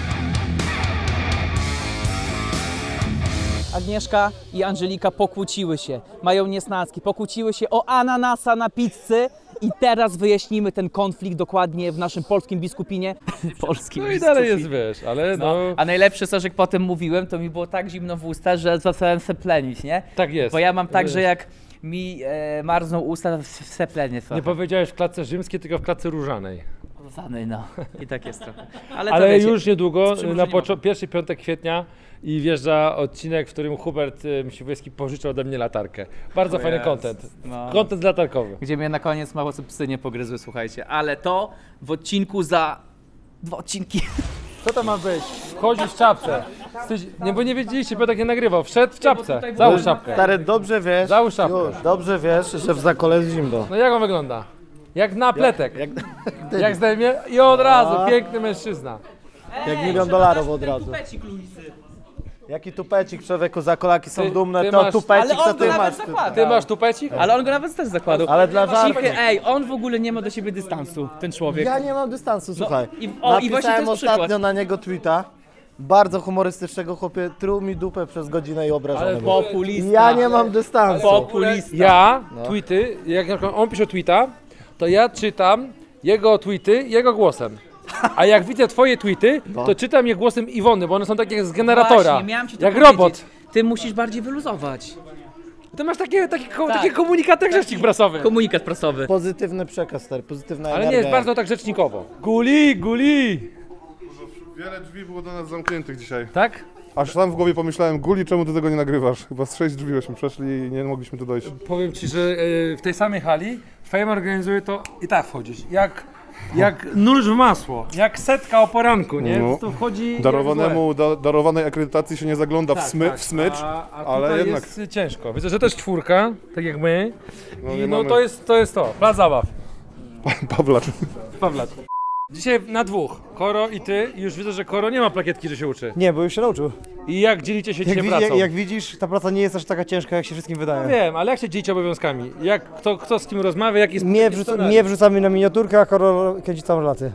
Agnieszka i Angelika pokłóciły się, mają niesnaski, pokłóciły się o ananasa na pizzy i teraz wyjaśnimy ten konflikt dokładnie w naszym polskim Biskupinie. Polskim No i dalej jest, wiesz, ale no... A najlepsze co, że jak potem mówiłem, to mi było tak zimno w usta, że zacząłem seplenić, nie? Tak jest. Bo ja mam tak, że jak mi marzną usta, seplenię trochę. Nie powiedziałeś w klatce rzymskiej, tylko w klatce różanej. Różanej, no. I tak jest trochę. Ale wiecie, już niedługo, z pierwszy piątek kwietnia i wjeżdża odcinek, w którym Hubert Misiewski pożyczył ode mnie latarkę. Bardzo fajny content. No. Content latarkowy. Gdzie mnie na koniec mało co psy nie pogryzły, słuchajcie. Ale to w odcinku za 2 odcinki. Co to ma być? Wchodzi w czapce. Nie, bo nie wiedzieliście, Piotrek nie nagrywał. Wszedł w czapce. Załóż czapkę. Stary, dobrze wiesz, Załóż czapkę. dobrze wiesz, że w zakole jest zimno. No jak on wygląda? Jak napletek. Jak zdejmie i od razu, piękny mężczyzna. Jak $1 000 000 od razu. Jaki tupecik, człowieku, zakolaki są dumne, to masz- tupecik to ty masz. Ty masz tupecik? Ale on go nawet też zakładał. Ale dla żartu. Cichy, ej, on w ogóle nie ma do siebie dystansu, ten człowiek. Ja nie mam dystansu, słuchaj. i właśnie to Napisałem jest ostatnio przykład. na niego tweeta, bardzo humorystycznego, chłopie, truł mi dupę przez godzinę i obrażony. Ale był. populista. Ja nie mam dystansu. Populista. Ja, tweety, jak na przykład on pisze tweeta, to ja czytam jego tweety jego głosem. A jak widzę twoje tweety, to czytam je głosem Iwony, bo one są takie jak z generatora. Właśnie, miałem ci to jak powiedzieć. robot. Ty musisz bardziej wyluzować. Ty masz takie komunikaty jak rzecznik prasowy. Komunikat prasowy. Pozytywny przekaz, stary, pozytywna Ale energia. nie, jest bardzo tak rzecznikowo. Guli! Wiele drzwi było do nas zamkniętych dzisiaj. Tak? Aż sam w głowie pomyślałem, Guli, czemu ty tego nie nagrywasz? Chyba z 6 drzwi żeśmy przeszli i nie mogliśmy tu dojść. Powiem ci, że w tej samej hali Fame organizuje to i tak wchodzisz. Jak nóż w masło, jak setka o poranku, nie? No. To wchodzi Darowanej akredytacji się nie zagląda w smycz, a ale tutaj jednak... jest ciężko. Widzę, że też 4, tak jak my. No, I nie no mamy- to jest to, plac zabaw. Pawlacz. Pawlacz. Dzisiaj na 2, Koro i ty. I już widzę, że Koro nie ma plakietki, że się uczy. Nie, bo już się nauczył. I jak dzielicie się dzisiaj pracą? Jak widzisz, ta praca nie jest aż taka ciężka, jak się wszystkim wydaje. No wiem, ale jak się dzielicie obowiązkami? Kto z kim rozmawia, jaki jest Mnie wrzucamy na miniaturkę, a Koro kręci całą relację.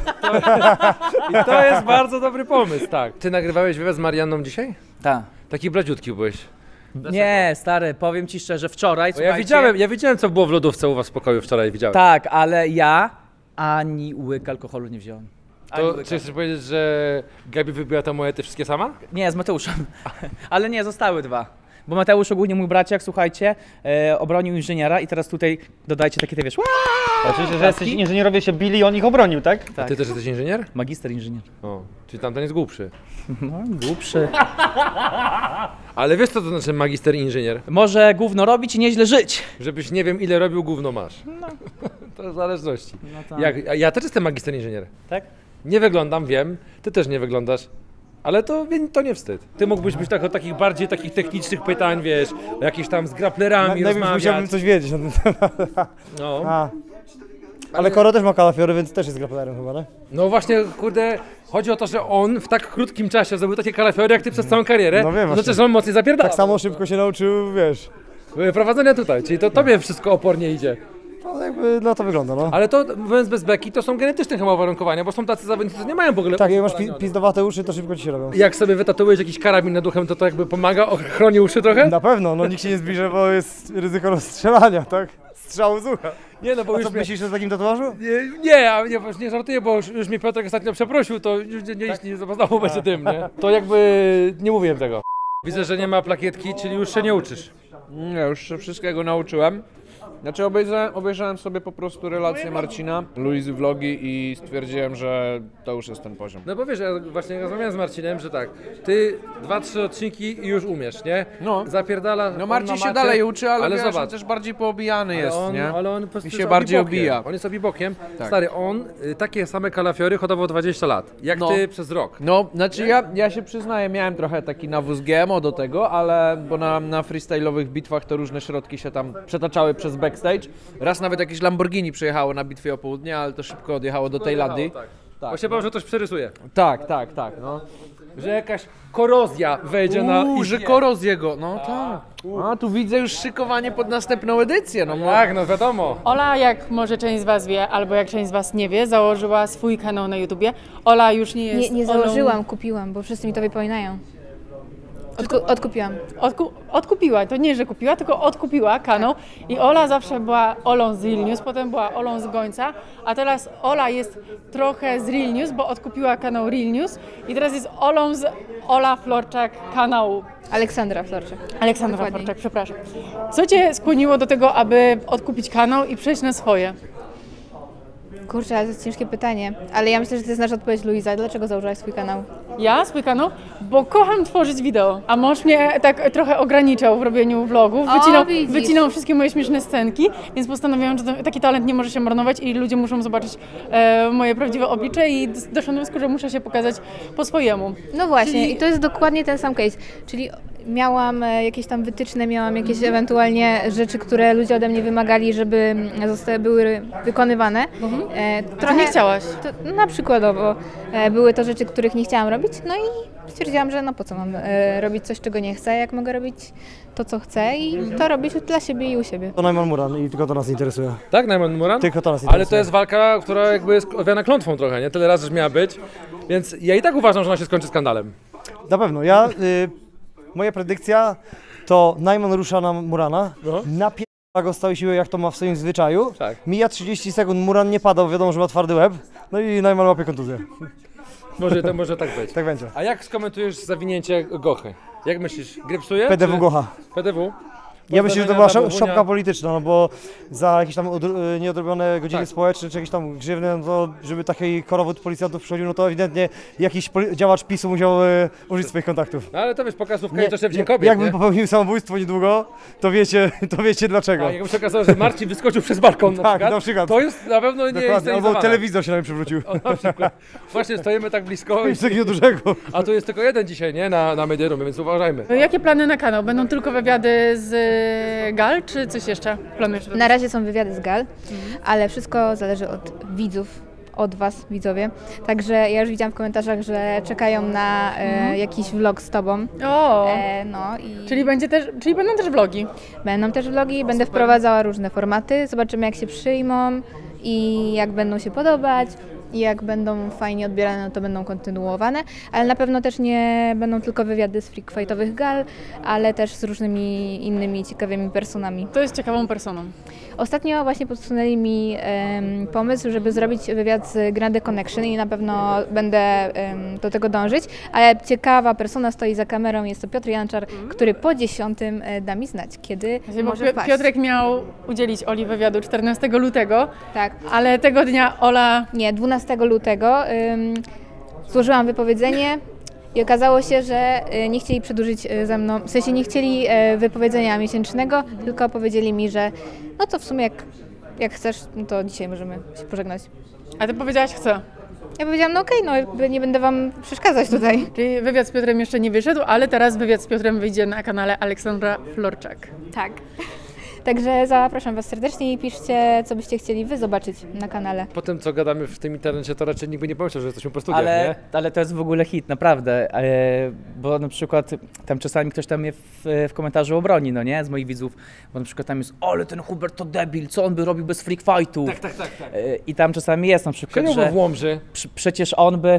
I to jest bardzo dobry pomysł, tak. Ty nagrywałeś wywiad z Marianną dzisiaj? Tak. Taki bladziutki byłeś. Nie, stary, powiem ci szczerze, wczoraj, Bo ja widziałem, co było w lodówce u was w pokoju wczoraj, widziałem. Tak, ale ja ani łyka alkoholu nie wziąłem. To czy chcesz powiedzieć, że Gabi wybiła te monety wszystkie sama? Nie, z Mateuszem. Ale nie, zostały 2. Bo Mateusz, ogólnie mój braciak, słuchajcie, obronił inżyniera i teraz tutaj dodajcie takie, te wiesz... Oczywiście, że jesteś inżynierowie się bili i on ich obronił, tak? A ty też jesteś inżynier? Magister inżynier. O, czyli tamten jest głupszy. No, głupszy. Ale wiesz co to znaczy magister inżynier? Może gówno robić i nieźle żyć. Żebyś nie wiem ile robił gówno masz. No. To w zależności. No tak. Ja też jestem magister inżynier. Tak? Nie wyglądam, wiem. Ty też nie wyglądasz. Ale to nie wstyd. Ty mógłbyś być takich bardziej takich technicznych pytań, wiesz, o jakieś tam z graplerami Najpierw rozmawiać. musiałbym coś wiedzieć na ten temat. No. Ale Koro też ma kalafiory, więc też jest graplerem chyba, nie? No właśnie, kurde, chodzi o to, że on w tak krótkim czasie zrobił takie kalafiory jak ty przez całą karierę. No wiem Znaczy, właśnie. że on mocniej zapierdala. Tak samo szybko się nauczył, wiesz. Prowadzenia tutaj, czyli to tobie wszystko opornie idzie. No jakby na to wygląda, no. Ale to, mówiąc bez beki, to są genetyczne chyba uwarunkowania, bo są tacy zawodnicy, co nie mają w ogóle... Tak, jak masz pizdowate uszy, to szybko ci się robią. Jak sobie wytatuujesz jakiś karabin nad uchem, to jakby pomaga, chroni uszy trochę? Na pewno, no nikt się nie zbliży, bo jest ryzyko rozstrzelania, tak? Strzał z ucha. Nie, no bo A już co myślisz o takim tatuażu? Nie żartuję, bo już mnie Piotrek ostatnio przeprosił, to już nie znowu będzie tym, nie? To jakby nie mówiłem tego. Widzę, że nie ma plakietki, czyli już się nie uczysz. Nie, już się wszystkiego nauczyłem. Znaczy obejrzałem sobie po prostu relację Marcina, Luizy vlogi i stwierdziłem, że to już jest ten poziom. No bo wiesz, ja właśnie rozmawiałem z Marcinem, że tak, ty 2-3 odcinki i już umiesz, nie? No. Zapierdala. No Marcin się dalej uczy, ale wiesz, zobacz, on też bardziej poobijany jest, nie? Ale on po prostu I jest się bardziej obibokiem. obija. On jest obibokiem. Tak. Stary, on takie same kalafiory hodował 20 lat, jak ty przez rok. No, znaczy ja się przyznaję, miałem trochę taki nawóz GMO do tego, ale bo na freestyle'owych bitwach to różne środki się tam przetaczały przez backstage. Raz nawet jakieś Lamborghini przyjechało na bitwie o południe, ale to szybko odjechało do Tajlandii. Tak. Bo się bał, że ktoś przerysuje. Tak, no. Że jakaś korozja wejdzie na... że korozję go, no tak. A tu widzę już szykowanie pod następną edycję, no. Tak, no wiadomo. Ola, jak może część z Was wie, albo jak część z Was nie wie, założyła swój kanał na YouTubie. Ola już nie jest Nie założyłam, kupiłam, bo wszyscy mi to wypominają. Odkupiłam. Odkupiła, to nie, że kupiła, tylko odkupiła kanał i Ola zawsze była Olą z Real News, potem była Olą z Gońca, a teraz Ola jest trochę z Real News, bo odkupiła kanał Real News i teraz jest Olą z Ola Florczak kanału. Aleksandra Florczak. Aleksandra Florczak, przepraszam. Co Cię skłoniło do tego, aby odkupić kanał i przejść na swoje? Kurczę, ale to jest ciężkie pytanie. Ale ja myślę, że ty znasz odpowiedź, Luiza. Dlaczego założyłaś swój kanał? Ja? Swój kanał? Bo kocham tworzyć wideo. A mąż mnie tak trochę ograniczał w robieniu vlogów. Wycinał wszystkie moje śmieszne scenki, więc postanowiłam, że taki talent nie może się marnować i ludzie muszą zobaczyć moje prawdziwe oblicze i doszłam do wniosku, że muszę się pokazać po swojemu. No właśnie, i to jest dokładnie ten sam case. Czyli miałam jakieś tam wytyczne, miałam jakieś ewentualnie rzeczy, które ludzie ode mnie wymagali, żeby były wykonywane. Trochę nie chciałaś? Na przykładowo były to rzeczy, których nie chciałam robić, no i stwierdziłam, że no po co mam robić coś, czego nie chcę, jak mogę robić to, co chcę i to robić dla siebie i u siebie. To Najman Muran i tylko to nas interesuje. Tak, Najman Muran? Tylko to nas interesuje. Ale to jest walka, która jakby jest owiana klątwą trochę, nie? Tyle razy już miała być, więc ja i tak uważam, że ona się skończy skandalem. Na pewno. Moja predykcja to Najman rusza na Murana, napiera go z całej siły, jak to ma w swoim zwyczaju. Tak. Mija 30 sekund, Muran nie pada, bo wiadomo, że ma twardy łeb. No i Najman łapie kontuzję. Może tak być. Tak będzie. A jak skomentujesz zawinięcie Gochy? Jak myślisz, grypsuje? PDW Gocha. PDW? Ja myślę, że to była szopka polityczna, no bo za jakieś tam nieodrobione godziny społeczne, czy jakieś tam grzywny, no to żeby taki korowód policjantów przychodził, no to ewidentnie jakiś działacz PiS-u musiał użyć swoich kontaktów. No ale to wiesz, pokazówka i to szef Dzień Kobiet, jakbym popełnił samobójstwo niedługo, to wiecie dlaczego. A jakby się okazało, że Marcin wyskoczył przez balkon na przykład. To jest na pewno nie jest albo telewizor się na mnie przewrócił. Na przykład. Właśnie stoimy tak blisko. Nic takiego dużego. A tu jest tylko jeden dzisiaj, nie? Na Mediarumie, więc uważajmy. Jakie plany na kanał? Będą tylko wywiady z gal, czy coś jeszcze planujesz robić? Na razie są wywiady z gal, ale wszystko zależy od widzów, od Was, widzowie. Także ja już widziałam w komentarzach, że czekają na jakiś vlog z Tobą. Czyli będą też vlogi? Będą też vlogi, będę wprowadzała różne formaty. Zobaczymy, jak się przyjmą i jak będą się podobać. I jak będą fajnie odbierane, no to będą kontynuowane, ale na pewno też nie będą tylko wywiady z freak fightowych gal, ale też z różnymi innymi ciekawymi personami. To jest ciekawą personą. Ostatnio właśnie podsunęli mi pomysł, żeby zrobić wywiad z Grande Connection i na pewno będę do tego dążyć, ale ciekawa persona stoi za kamerą, jest to Piotr Janczar, który po 10 da mi znać, kiedy może wpaść. Piotrek miał udzielić Oli wywiadu 14 lutego, tak, ale tego dnia Ola... Nie, 12 lutego złożyłam wypowiedzenie i okazało się, że nie chcieli przedłużyć ze mną, w sensie nie chcieli wypowiedzenia miesięcznego, tylko powiedzieli mi, że no to w sumie jak chcesz, no to dzisiaj możemy się pożegnać. A ty powiedziałaś chcę? Ja powiedziałam, no okej, no nie będę Wam przeszkadzać tutaj. Czyli wywiad z Piotrem jeszcze nie wyszedł, ale teraz wywiad z Piotrem wyjdzie na kanale Aleksandra Florczak. Tak. Także zapraszam Was serdecznie i piszcie, co byście chcieli Wy zobaczyć na kanale. Po tym, co gadamy w tym internecie, to raczej nikt by nie pomyślał, że jesteśmy po studiach, nie? Ale to jest w ogóle hit, naprawdę, bo na przykład tam czasami ktoś tam mnie w komentarzu obroni, no nie, z moich widzów, bo na przykład tam jest, ale ten Hubert to debil, co on by robił bez freak fightów? Tak. I tam czasami jest na przykład, że w Łomży. Przecież on by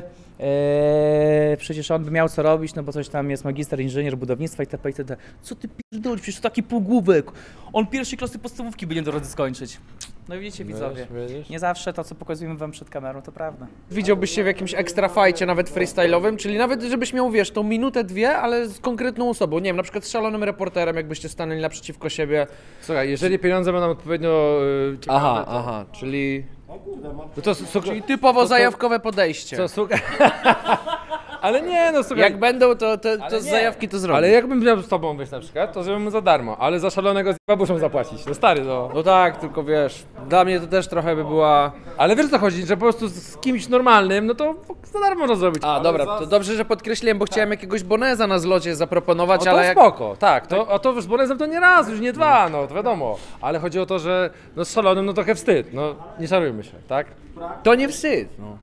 Przecież on by miał co robić, no bo coś tam jest magister, inżynier budownictwa itp. itd. Co ty pierdolisz, przecież to taki półgłówek. On pierwszej klasy podstawówki by nie drodzy skończyć. No widzicie widzowie, nie zawsze to co pokazujemy wam przed kamerą to prawda. Widziałbyś się w jakimś ekstra fajcie, nawet freestyle'owym, czyli nawet żebyś miał, wiesz, tą minutę, dwie, ale z konkretną osobą, nie wiem, na przykład z szalonym reporterem, jakbyście stanęli naprzeciwko siebie. Słuchaj, jeżeli pieniądze będą odpowiednio ciekawe, Aha, czyli... No czyli typowo zajawkowe podejście. Ale nie, no słuchaj. Jak będą, to z zajawki to zrobię. Ale jakbym miał z tobą wyjść na przykład, to żebym za darmo, ale za szalonego z***a muszą zapłacić. No stary, no. No tak, tylko wiesz, dla mnie to też trochę by była... Ale wiesz o co chodzi, że po prostu z kimś normalnym, no to za darmo można zrobić. A, dobra, to dobrze, że podkreśliłem, bo chciałem jakiegoś boneza na zlocie zaproponować, No to ale jak... spoko, tak, a to z bonezem to nie raz, już nie dwa, no to wiadomo. Ale chodzi o to, że no z szalonym no trochę wstyd, no nie szarujmy się, tak? To nie wstyd, no.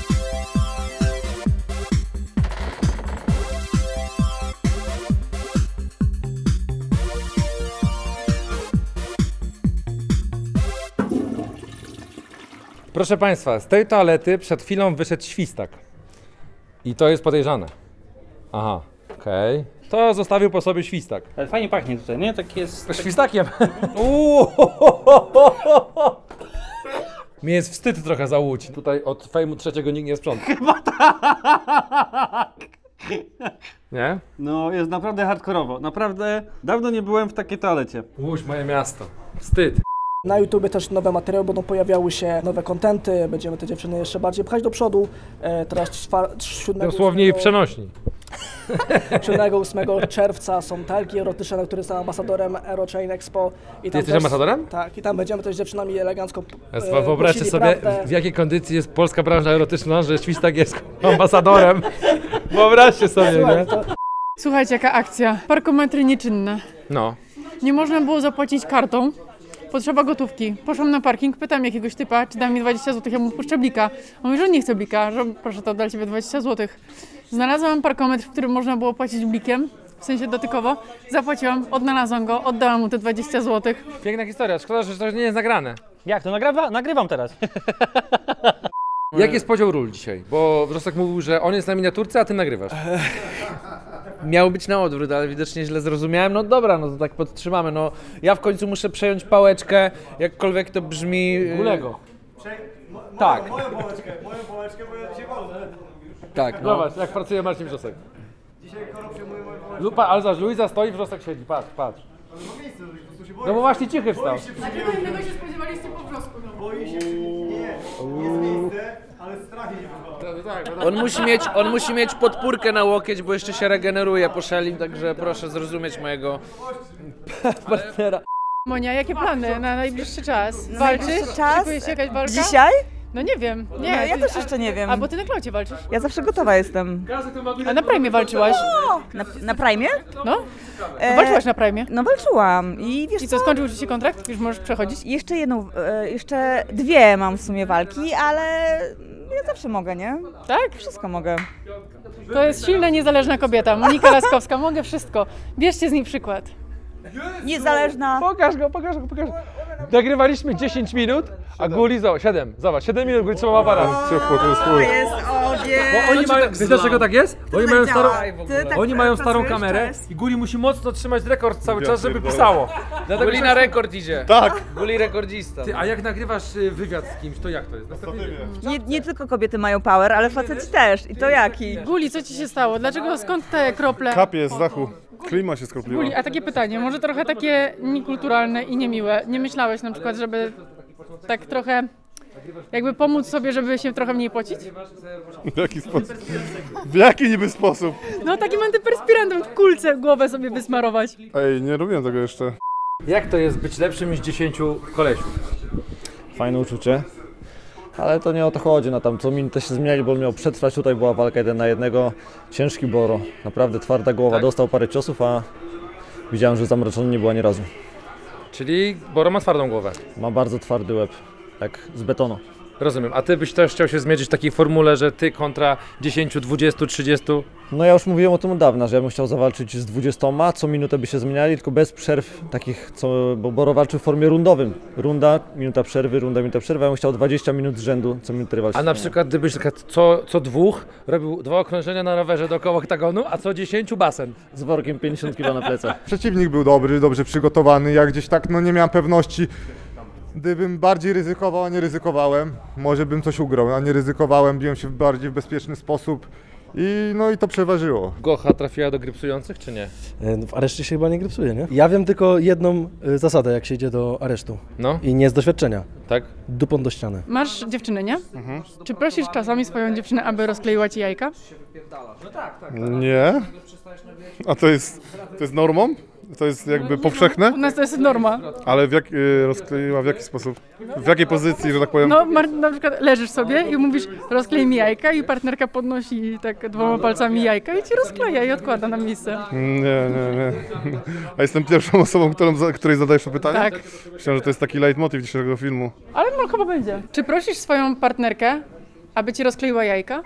Proszę Państwa, z tej toalety przed chwilą wyszedł świstak. I to jest podejrzane. Aha, okej. To zostawił po sobie świstak. Ale fajnie pachnie tutaj, nie? Tak jest... Świstakiem. Mnie jest wstyd trochę za Łódź. Tutaj od fejmu trzeciego nikt nie sprząta. Chyba tak! Nie? No, jest naprawdę hardkorowo. Naprawdę dawno nie byłem w takiej toalecie. Łódź, moje miasto. Wstyd. Na YouTube też nowe materiały, będą pojawiały się nowe kontenty, będziemy te dziewczyny jeszcze bardziej pchać do przodu. Teraz 7, Dosłownie i w przenośni. 7-8 czerwca są targi erotyczne, na których jestem ambasadorem Aerochain Expo. I Ty jesteś ambasadorem? Tak, i tam będziemy też z dziewczynami elegancko Wyobraźcie sobie, w jakiej kondycji jest polska branża erotyczna, że świstak jest ambasadorem. Wyobraźcie sobie, nie? Słuchajcie, jaka akcja. Parkometry nieczynne. No. Nie można było zapłacić kartą. Potrzeba gotówki. Poszłam na parking, pytam jakiegoś typa, czy da mi 20 zł, ja mu puszczę blika. On mówi, że nie chce blika, że proszę, to dla ciebie 20 zł. Znalazłam parkometr, w którym można było płacić blikiem, w sensie dotykowo. Zapłaciłam, odnalazłam go, oddałam mu te 20 zł. Piękna historia, szkoda, że to nie jest nagrane. Jak to? Nagrywam teraz. Jaki jest podział ról dzisiaj? Bo Wrzosek mówił, że on jest na miniaturce, a ty nagrywasz. Miało być na odwrót, ale widocznie źle zrozumiałem. No dobra, no to tak podtrzymamy. No, ja w końcu muszę przejąć pałeczkę, jakkolwiek to brzmi... Gulego. Tak. Moją pałeczkę, bo ja dzisiaj wolę. Tak, no. Zobacz, jak pracuje Marcin Wrzosek. Dzisiaj Koro przejmuje moją pałeczkę. Lupa, ale zobacz, Luiza stoi, Wrzosek siedzi, patrz, patrz. Ale ma miejsce, że po prostu się boję. No bo właśnie cichy wstał. Dlaczego innego się spodziewaliście po wrzosku? Boi się, nie, jest miejsce, ale strach nie wygląda. On musi mieć podpórkę na łokieć, bo jeszcze się regeneruje po Shellim, także proszę zrozumieć mojego partnera. Monia, jakie plany na najbliższy czas? Walczysz? Szykuje się jakaś walka? Dzisiaj? No nie wiem. Nie, No, ja też jeszcze nie wiem. A bo ty na klaucie walczysz? Ja zawsze gotowa jestem. A na Prime walczyłaś? Na Prime? No? Walczyłaś na Prime? No walczyłam i wiesz I co, skończył ci się kontrakt? Już możesz przechodzić? Jeszcze jedną, jeszcze dwie mam w sumie walki, ale ja zawsze mogę, nie? Tak? Wszystko mogę. To jest silna, niezależna kobieta. Monika Laskowska, mogę wszystko. Bierzcie z niej przykład. Niezależna. Pokaż go. Nagrywaliśmy 10 minut, a Guli 7. Zobacz, 7 minut Guli trzymał aparat. Jest ogień. Bo oni mają, wiesz dlaczego tak jest? Bo oni mają starą pracujesz, kamerę cześć. i Guli musi mocno trzymać rekord cały czas, żeby pisało. Dlatego Guli na rekord idzie. Tak. Guli rekordzista. Ty, a jak nagrywasz wywiad z kimś, to jak to jest? Nie tylko kobiety mają power, ale faceci też. I to jaki? Guli, co ci się stało? Dlaczego, skąd te krople? Kapie z dachu. Klima się skropliła. Guli, a takie pytanie, może trochę takie niekulturalne i niemiłe. Nie myślałeś na przykład, żeby tak trochę jakby pomóc sobie, żeby się trochę mniej pocić? W jaki sposób? W jaki niby sposób? No takim antyperspirantem w kulce głowę sobie wysmarować. Ej, nie robiłem tego jeszcze. Jak to jest być lepszym niż 10 kolesiów? Fajne uczucie. Ale to nie o to chodzi, no tam co minutę się zmieniali, bo miał przetrwać, tutaj była walka 1 na 1, ciężki Boro, naprawdę twarda głowa, dostał parę ciosów, a widziałem, że zamroczony nie był ani razu. Czyli Boro ma twardą głowę? Ma bardzo twardy łeb, jak z betonu. Rozumiem. A ty byś też chciał się zmierzyć w takiej formule, że ty kontra 10, 20, 30? No ja już mówiłem o tym od dawna, że ja bym chciał zawalczyć z 20, co minutę by się zmieniali, tylko bez przerw takich, bo Boro walczył w formie rundowym. Runda, minuta przerwy, runda, minuta przerwy, ja bym chciał 20 minut z rzędu, co minutę rywal. A na przykład gdybyś co dwóch robił 2 okrążenia na rowerze dookoła oktagonu, a co 10 basen? Z workiem 50 kg na plecach. Przeciwnik był dobry, dobrze przygotowany, ja gdzieś tak nie miałem pewności. Gdybym bardziej ryzykował, a nie ryzykowałem, może bym coś ugrał, a nie ryzykowałem, biłem się bardziej w bezpieczny sposób i to przeważyło. Gocha trafiła do grypsujących, czy nie? W areszcie się chyba nie grypsuje, nie? Ja wiem tylko jedną zasadę, jak się idzie do aresztu. No. I nie z doświadczenia. Tak? Dupą do ściany. Masz dziewczynę, nie? Czy prosisz czasami swoją dziewczynę, aby rozkleiła ci jajka? No tak. Nie? A to jest normą? To jest jakby powszechne? U nas to jest norma. Ale rozkleiła w jaki sposób? W jakiej pozycji, że tak powiem? No, na przykład leżysz sobie i mówisz, rozklej mi jajka i partnerka podnosi tak 2 palcami jajka i ci rozkleja i odkłada na miejsce. Nie. A jestem pierwszą osobą, której zadajesz to pytanie? Tak. Myślałem, że to jest taki leitmotiv dzisiejszego filmu. Ale no, chyba będzie. Czy prosisz swoją partnerkę, aby ci rozkleiła jajka?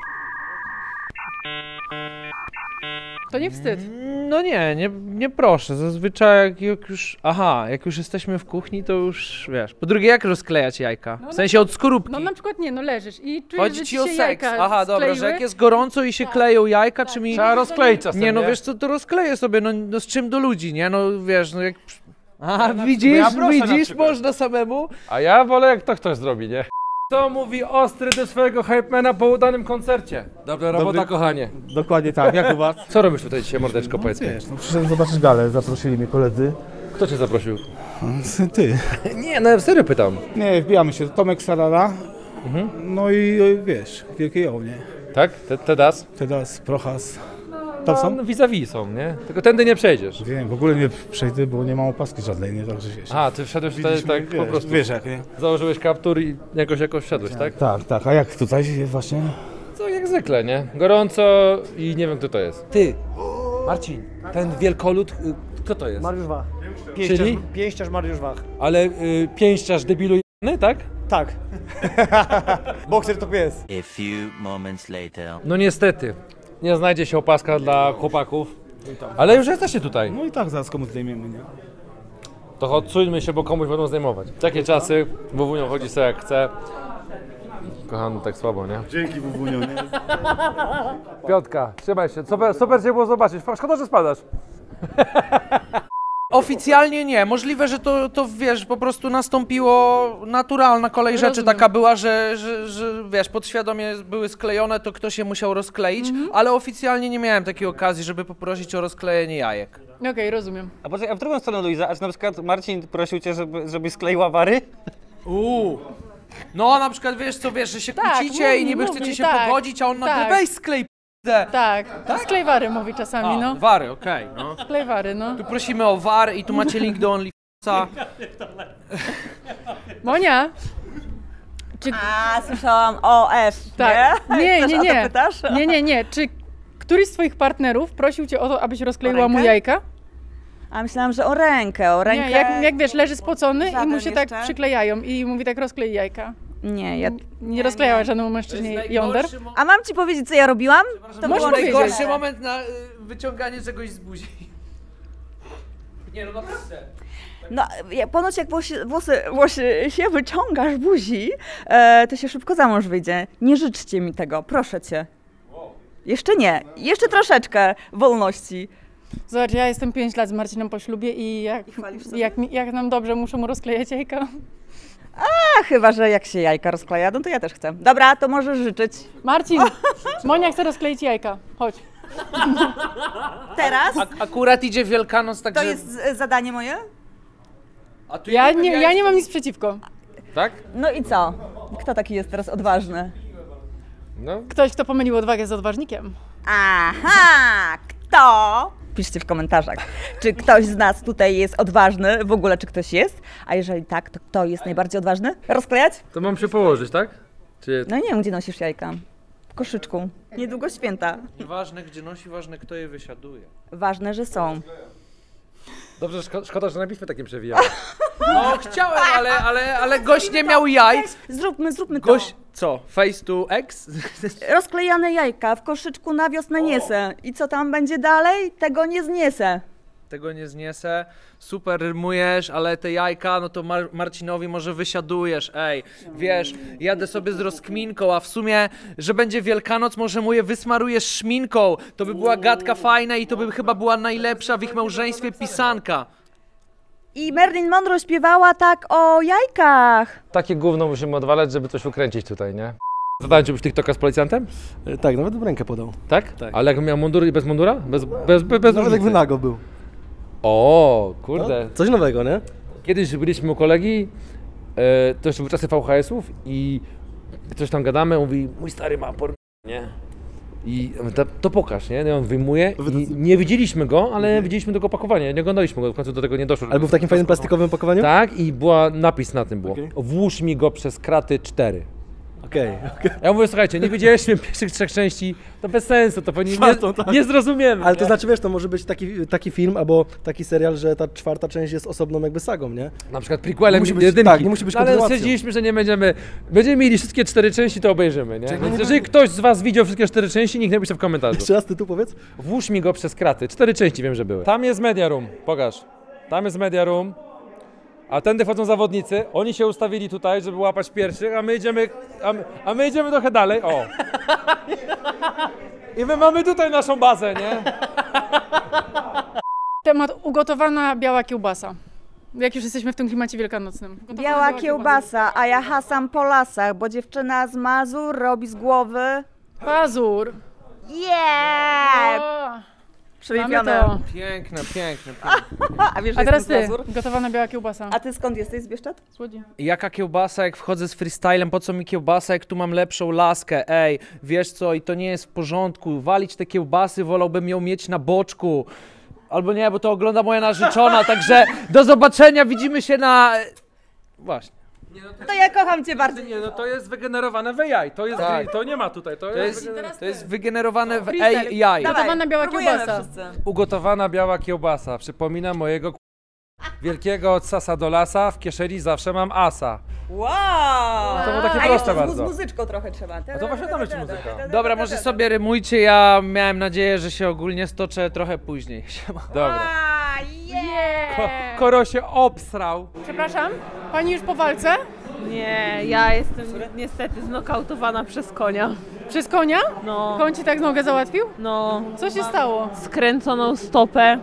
To nie wstyd. No nie proszę. Zazwyczaj jak już jesteśmy w kuchni, to już wiesz. Po drugie, jak rozklejać jajka? W sensie od skorupki. No na przykład nie, no leżysz i czujesz, Chodzi że ci o się seks. jajka Aha, dobra, skleiły. że jak jest gorąco i się kleją jajka, czy mi... Trzeba rozkleić czasem, Nie, no wiesz co, to rozkleję sobie, no z czym do ludzi, nie? No wiesz, no jak... A, widzisz, można samemu? A ja wolę, jak to ktoś zrobi, nie? Co mówi Ostry do swojego hypemana po udanym koncercie? Dobra robota, kochanie. Dokładnie tak, jak u was? Co robisz tutaj dzisiaj, mordeczko, powiedz mi? Przyszedłem zobaczyć galę, zaprosili mnie koledzy. Kto cię zaprosił? Ty. Nie, no serio pytam. Nie, wbijamy się. Tomek Sarara, no i wiesz, Wielkie Ją, nie? Tak? Tedas? Tedas, Prochas. Tam są? No vis-a-vis są, nie? Tylko tędy nie przejdziesz. Wiem, w ogóle nie przejdę, bo nie mam opaski żadnej, nie? Także wiesz. A, ty wszedłeś tutaj tak wiesz, po prostu. Wiesz jak, nie? Założyłeś kaptur i jakoś wszedłeś, tak? Tak. A jak tutaj jest właśnie? To jak zwykle, nie? Gorąco i nie wiem, kto to jest. Ty, Marcin, ten wielkolud, kto to jest? Mariusz Wach. Czyli? Pięściarz Mariusz Wach. Ale pięściarz debilu jebany, tak? Tak. Bokser to pies. A few moments later. No niestety, nie znajdzie się opaska dla chłopaków, ale już jesteście tutaj. No i tak zaraz komu zdejmiemy, nie? To odsuńmy się, bo komuś będą zdejmować. Takie czasy, Wuwunią chodzi sobie jak chce. Kochany, tak słabo, nie? Dzięki Wuwunią, nie? Piątka, trzymaj się. Super cię było zobaczyć. Szkoda, że spadasz. Oficjalnie nie. Możliwe, że to wiesz, po prostu nastąpiło naturalna kolej rzeczy. Taka była, że wiesz, podświadomie były sklejone, to ktoś je musiał rozkleić, ale oficjalnie nie miałem takiej okazji, żeby poprosić o rozklejenie jajek. Okej, rozumiem. A poczekaj, a w drugą stronę, Luiza, a czy na przykład Marcin prosił cię, żebyś skleiła wary? No, na przykład wiesz, że się kłócicie i niby chcecie się pogodzić, a on nagle weź sklej p***ę. Tak? Sklej wary mówi czasami, no. Wary, okej, no. Sklej wary, no. Tu prosimy o war i tu macie link do OnlyFansa. Monia! Słyszałam OF, tak. Nie? Też o to pytasz? Nie. Czy któryś z twoich partnerów prosił cię o to, abyś rozkleiła mu jajka? A myślałam, że o rękę. Nie, jak wiesz, leży spocony i mu się tak przyklejają i mówi tak rozklej jajka. Nie, ja nie rozklejała żadnemu mężczyźnie jąder. A mam ci powiedzieć, co ja robiłam? To był najgorszy moment na wyciąganie czegoś z buzi. Nie, no naprawdę. No, ponoć jak włosy się wyciągasz buzi, to się szybko za mąż wyjdzie. Nie życzcie mi tego, proszę cię. Jeszcze nie, jeszcze troszeczkę wolności. Zobacz, ja jestem 5 lat z Marcinem po ślubie i jak nam dobrze, muszę mu rozklejać jajka. A chyba, że jak się jajka rozkleja, no to ja też chcę. Dobra, to możesz życzyć. Marcin, Monia chce rozkleić jajka, chodź. Teraz? Akurat idzie Wielkanoc, także... To jest zadanie moje? Ja nie mam nic przeciwko. Tak? No i co? Kto taki jest teraz odważny? No. Ktoś, kto pomylił odwagę z odważnikiem. Aha, kto? Piszcie w komentarzach, czy ktoś z nas tutaj jest odważny, w ogóle czy ktoś jest, a jeżeli tak, to kto jest najbardziej odważny? Rozklejać? To mam się położyć, tak? Czy... No nie wiem, gdzie nosisz jajka. W koszyczku. Niedługo święta. Ważne gdzie nosi, ważne kto je wysiaduje. Ważne, że są. Dobrze, szkoda, że na bitwę takie przewijałem. No chciałem, ale gość nie miał jaj. Zróbmy to. Gość, co? Face to X? Rozklejane jajka w koszyczku na wiosnę niesę. I co tam będzie dalej? Tego nie zniesę. Tego nie zniesę. Super rymujesz, ale te jajka, no to Marcinowi może wysiadujesz, ej. Wiesz, jadę sobie z rozkminką, a w sumie, że będzie Wielkanoc, może mu je wysmarujesz szminką. To by była gadka fajna i to by chyba była najlepsza w ich małżeństwie pisanka. I Marilyn Monroe śpiewała tak o jajkach. Takie gówno musimy odwalać, żeby coś ukręcić tutaj, nie? Zadałem ci już TikToka z policjantem? Tak, nawet w rękę podał. Tak? Tak. Ale jak miał mundur i bez mundura? Bez nawet jak nago był. O, kurde. No, coś nowego, nie? Kiedyś byliśmy u kolegi, to jeszcze były czasy VHS-ów i coś tam gadamy, on mówi, mój stary ma porno, nie? I to pokaż, nie? I on wyjmuje i nie widzieliśmy go, ale widzieliśmy tylko opakowanie, nie oglądaliśmy go, w końcu do tego nie doszło. Ale był w takim fajnym plastikowym opakowaniu? Tak, i napis na tym było. Włóż mi go przez kraty 4. Okej. Ja mówię, słuchajcie, nie widzieliśmy pierwszych 3 części, to bez sensu, to pewnie nie zrozumiemy. Ale to znaczy, wiesz, to może być taki film albo taki serial, że ta 4. część jest osobną jakby sagą, nie? Na przykład prequelem jedynki. Tak, nie musi być kontynuacją. Ale stwierdziliśmy, że nie będziemy mieli wszystkie 4 części, to obejrzymy, nie? Więc jeżeli ktoś z was widział wszystkie 4 części, niech napisze w komentarzu. Jeszcze raz tytuł powiedz? Włóż mi go przez kraty, 4 części wiem, że były. Tam jest Media Room, pokaż. Tam jest Media Room. A tędy wchodzą zawodnicy, oni się ustawili tutaj, żeby łapać pierwszych, a my idziemy trochę dalej, o. I my mamy tutaj naszą bazę, nie? Temat ugotowana biała kiełbasa. Jak już jesteśmy w tym klimacie wielkanocnym. Biała kiełbasa, a ja hasam po lasach, bo dziewczyna z Mazur robi z głowy... Pazur. Yeah! Przepiękne. Piękne. A wiesz, a teraz ty, gotowana biała kiełbasa. A ty skąd jesteś z Bieszczad? Z Łodzi. Jaka kiełbasa, jak wchodzę z freestylem, po co mi kiełbasa, jak tu mam lepszą laskę, ej, wiesz co, i to nie jest w porządku, walić te kiełbasy, wolałbym ją mieć na boczku, albo nie, bo to ogląda moja narzeczona, także do zobaczenia, widzimy się na... Właśnie. To ja kocham cię bardzo. Nie, no to jest wygenerowane w AI, to nie ma tutaj, to jest wygenerowane w AI. Ugotowana biała kiełbasa. Ugotowana biała kiełbasa, przypomina mojego wielkiego od sasa do lasa, w kieszeni zawsze mam asa. Wow! To było takie proste bardzo. Z muzyczką trochę trzeba. A to właśnie tam jest muzyka. Dobra, może sobie rymujcie, ja miałem nadzieję, że się ogólnie stoczę trochę później. Dobra. Koro się obsrał. Przepraszam, pani już po walce? Nie, ja jestem niestety znokautowana przez konia. Przez konia? No. Koń ci tak nogę załatwił? No. Co się stało? Skręconą stopę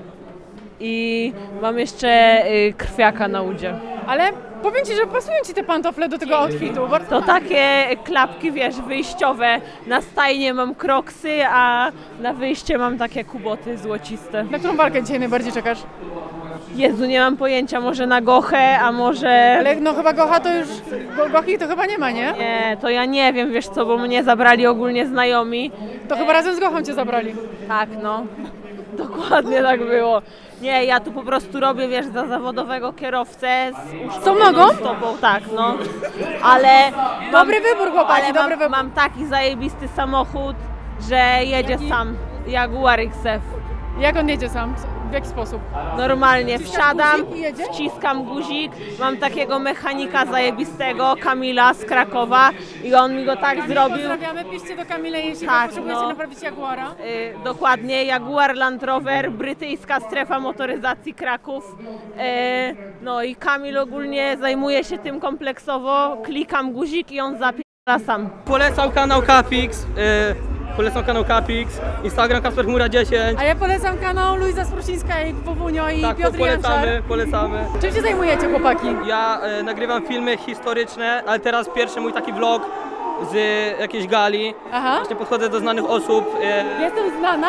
i mam jeszcze krwiaka na udzie. Ale powiem ci, że pasują ci te pantofle do tego outfitu. To takie klapki, wiesz, wyjściowe. Na stajnie mam kroksy, a na wyjście mam takie kuboty złociste. Na którą walkę dzisiaj najbardziej czekasz? Jezu, nie mam pojęcia, może na Gochę, a może... Ale no chyba Gocha to już... Gochy to chyba nie ma, nie? Nie, to ja nie wiem, wiesz co, bo mnie zabrali ogólnie znajomi. To chyba razem z Gochą cię zabrali. Tak, no. Dokładnie tak było. Nie, ja tu po prostu robię, wiesz, za zawodowego kierowcę z tą nogą? Stopą, tak, no. Ale... Dobry wybór, chłopaki, dobry wybór. Mam taki zajebisty samochód, że jedzie sam. Jaguar XF. Jak on jedzie sam? W jaki sposób? Normalnie wsiadam, guzik i jedzie? wciskam guzik, mam takiego mechanika zajebistego, Kamila z Krakowa i on mi go tak zrobił. Pozdrawiamy, piszcie do Kamila, jeśli tak, potrzebujecie naprawić Jaguara. Dokładnie, Jaguar Land Rover, brytyjska strefa motoryzacji Kraków. No i Kamil ogólnie zajmuje się tym kompleksowo, klikam guzik i on zapiera sam. Polecam kanał Capix. Polecam kanał Capix, Instagram Kasper Chmura 10. A ja polecam kanał Luiza Sprucińska i Powunio i tak, Piotr Janczar. Polecamy. Czym się zajmujecie, chłopaki? Ja nagrywam filmy historyczne, ale teraz pierwszy mój taki vlog z jakiejś gali. Aha. Właśnie podchodzę do znanych osób. Jestem znana?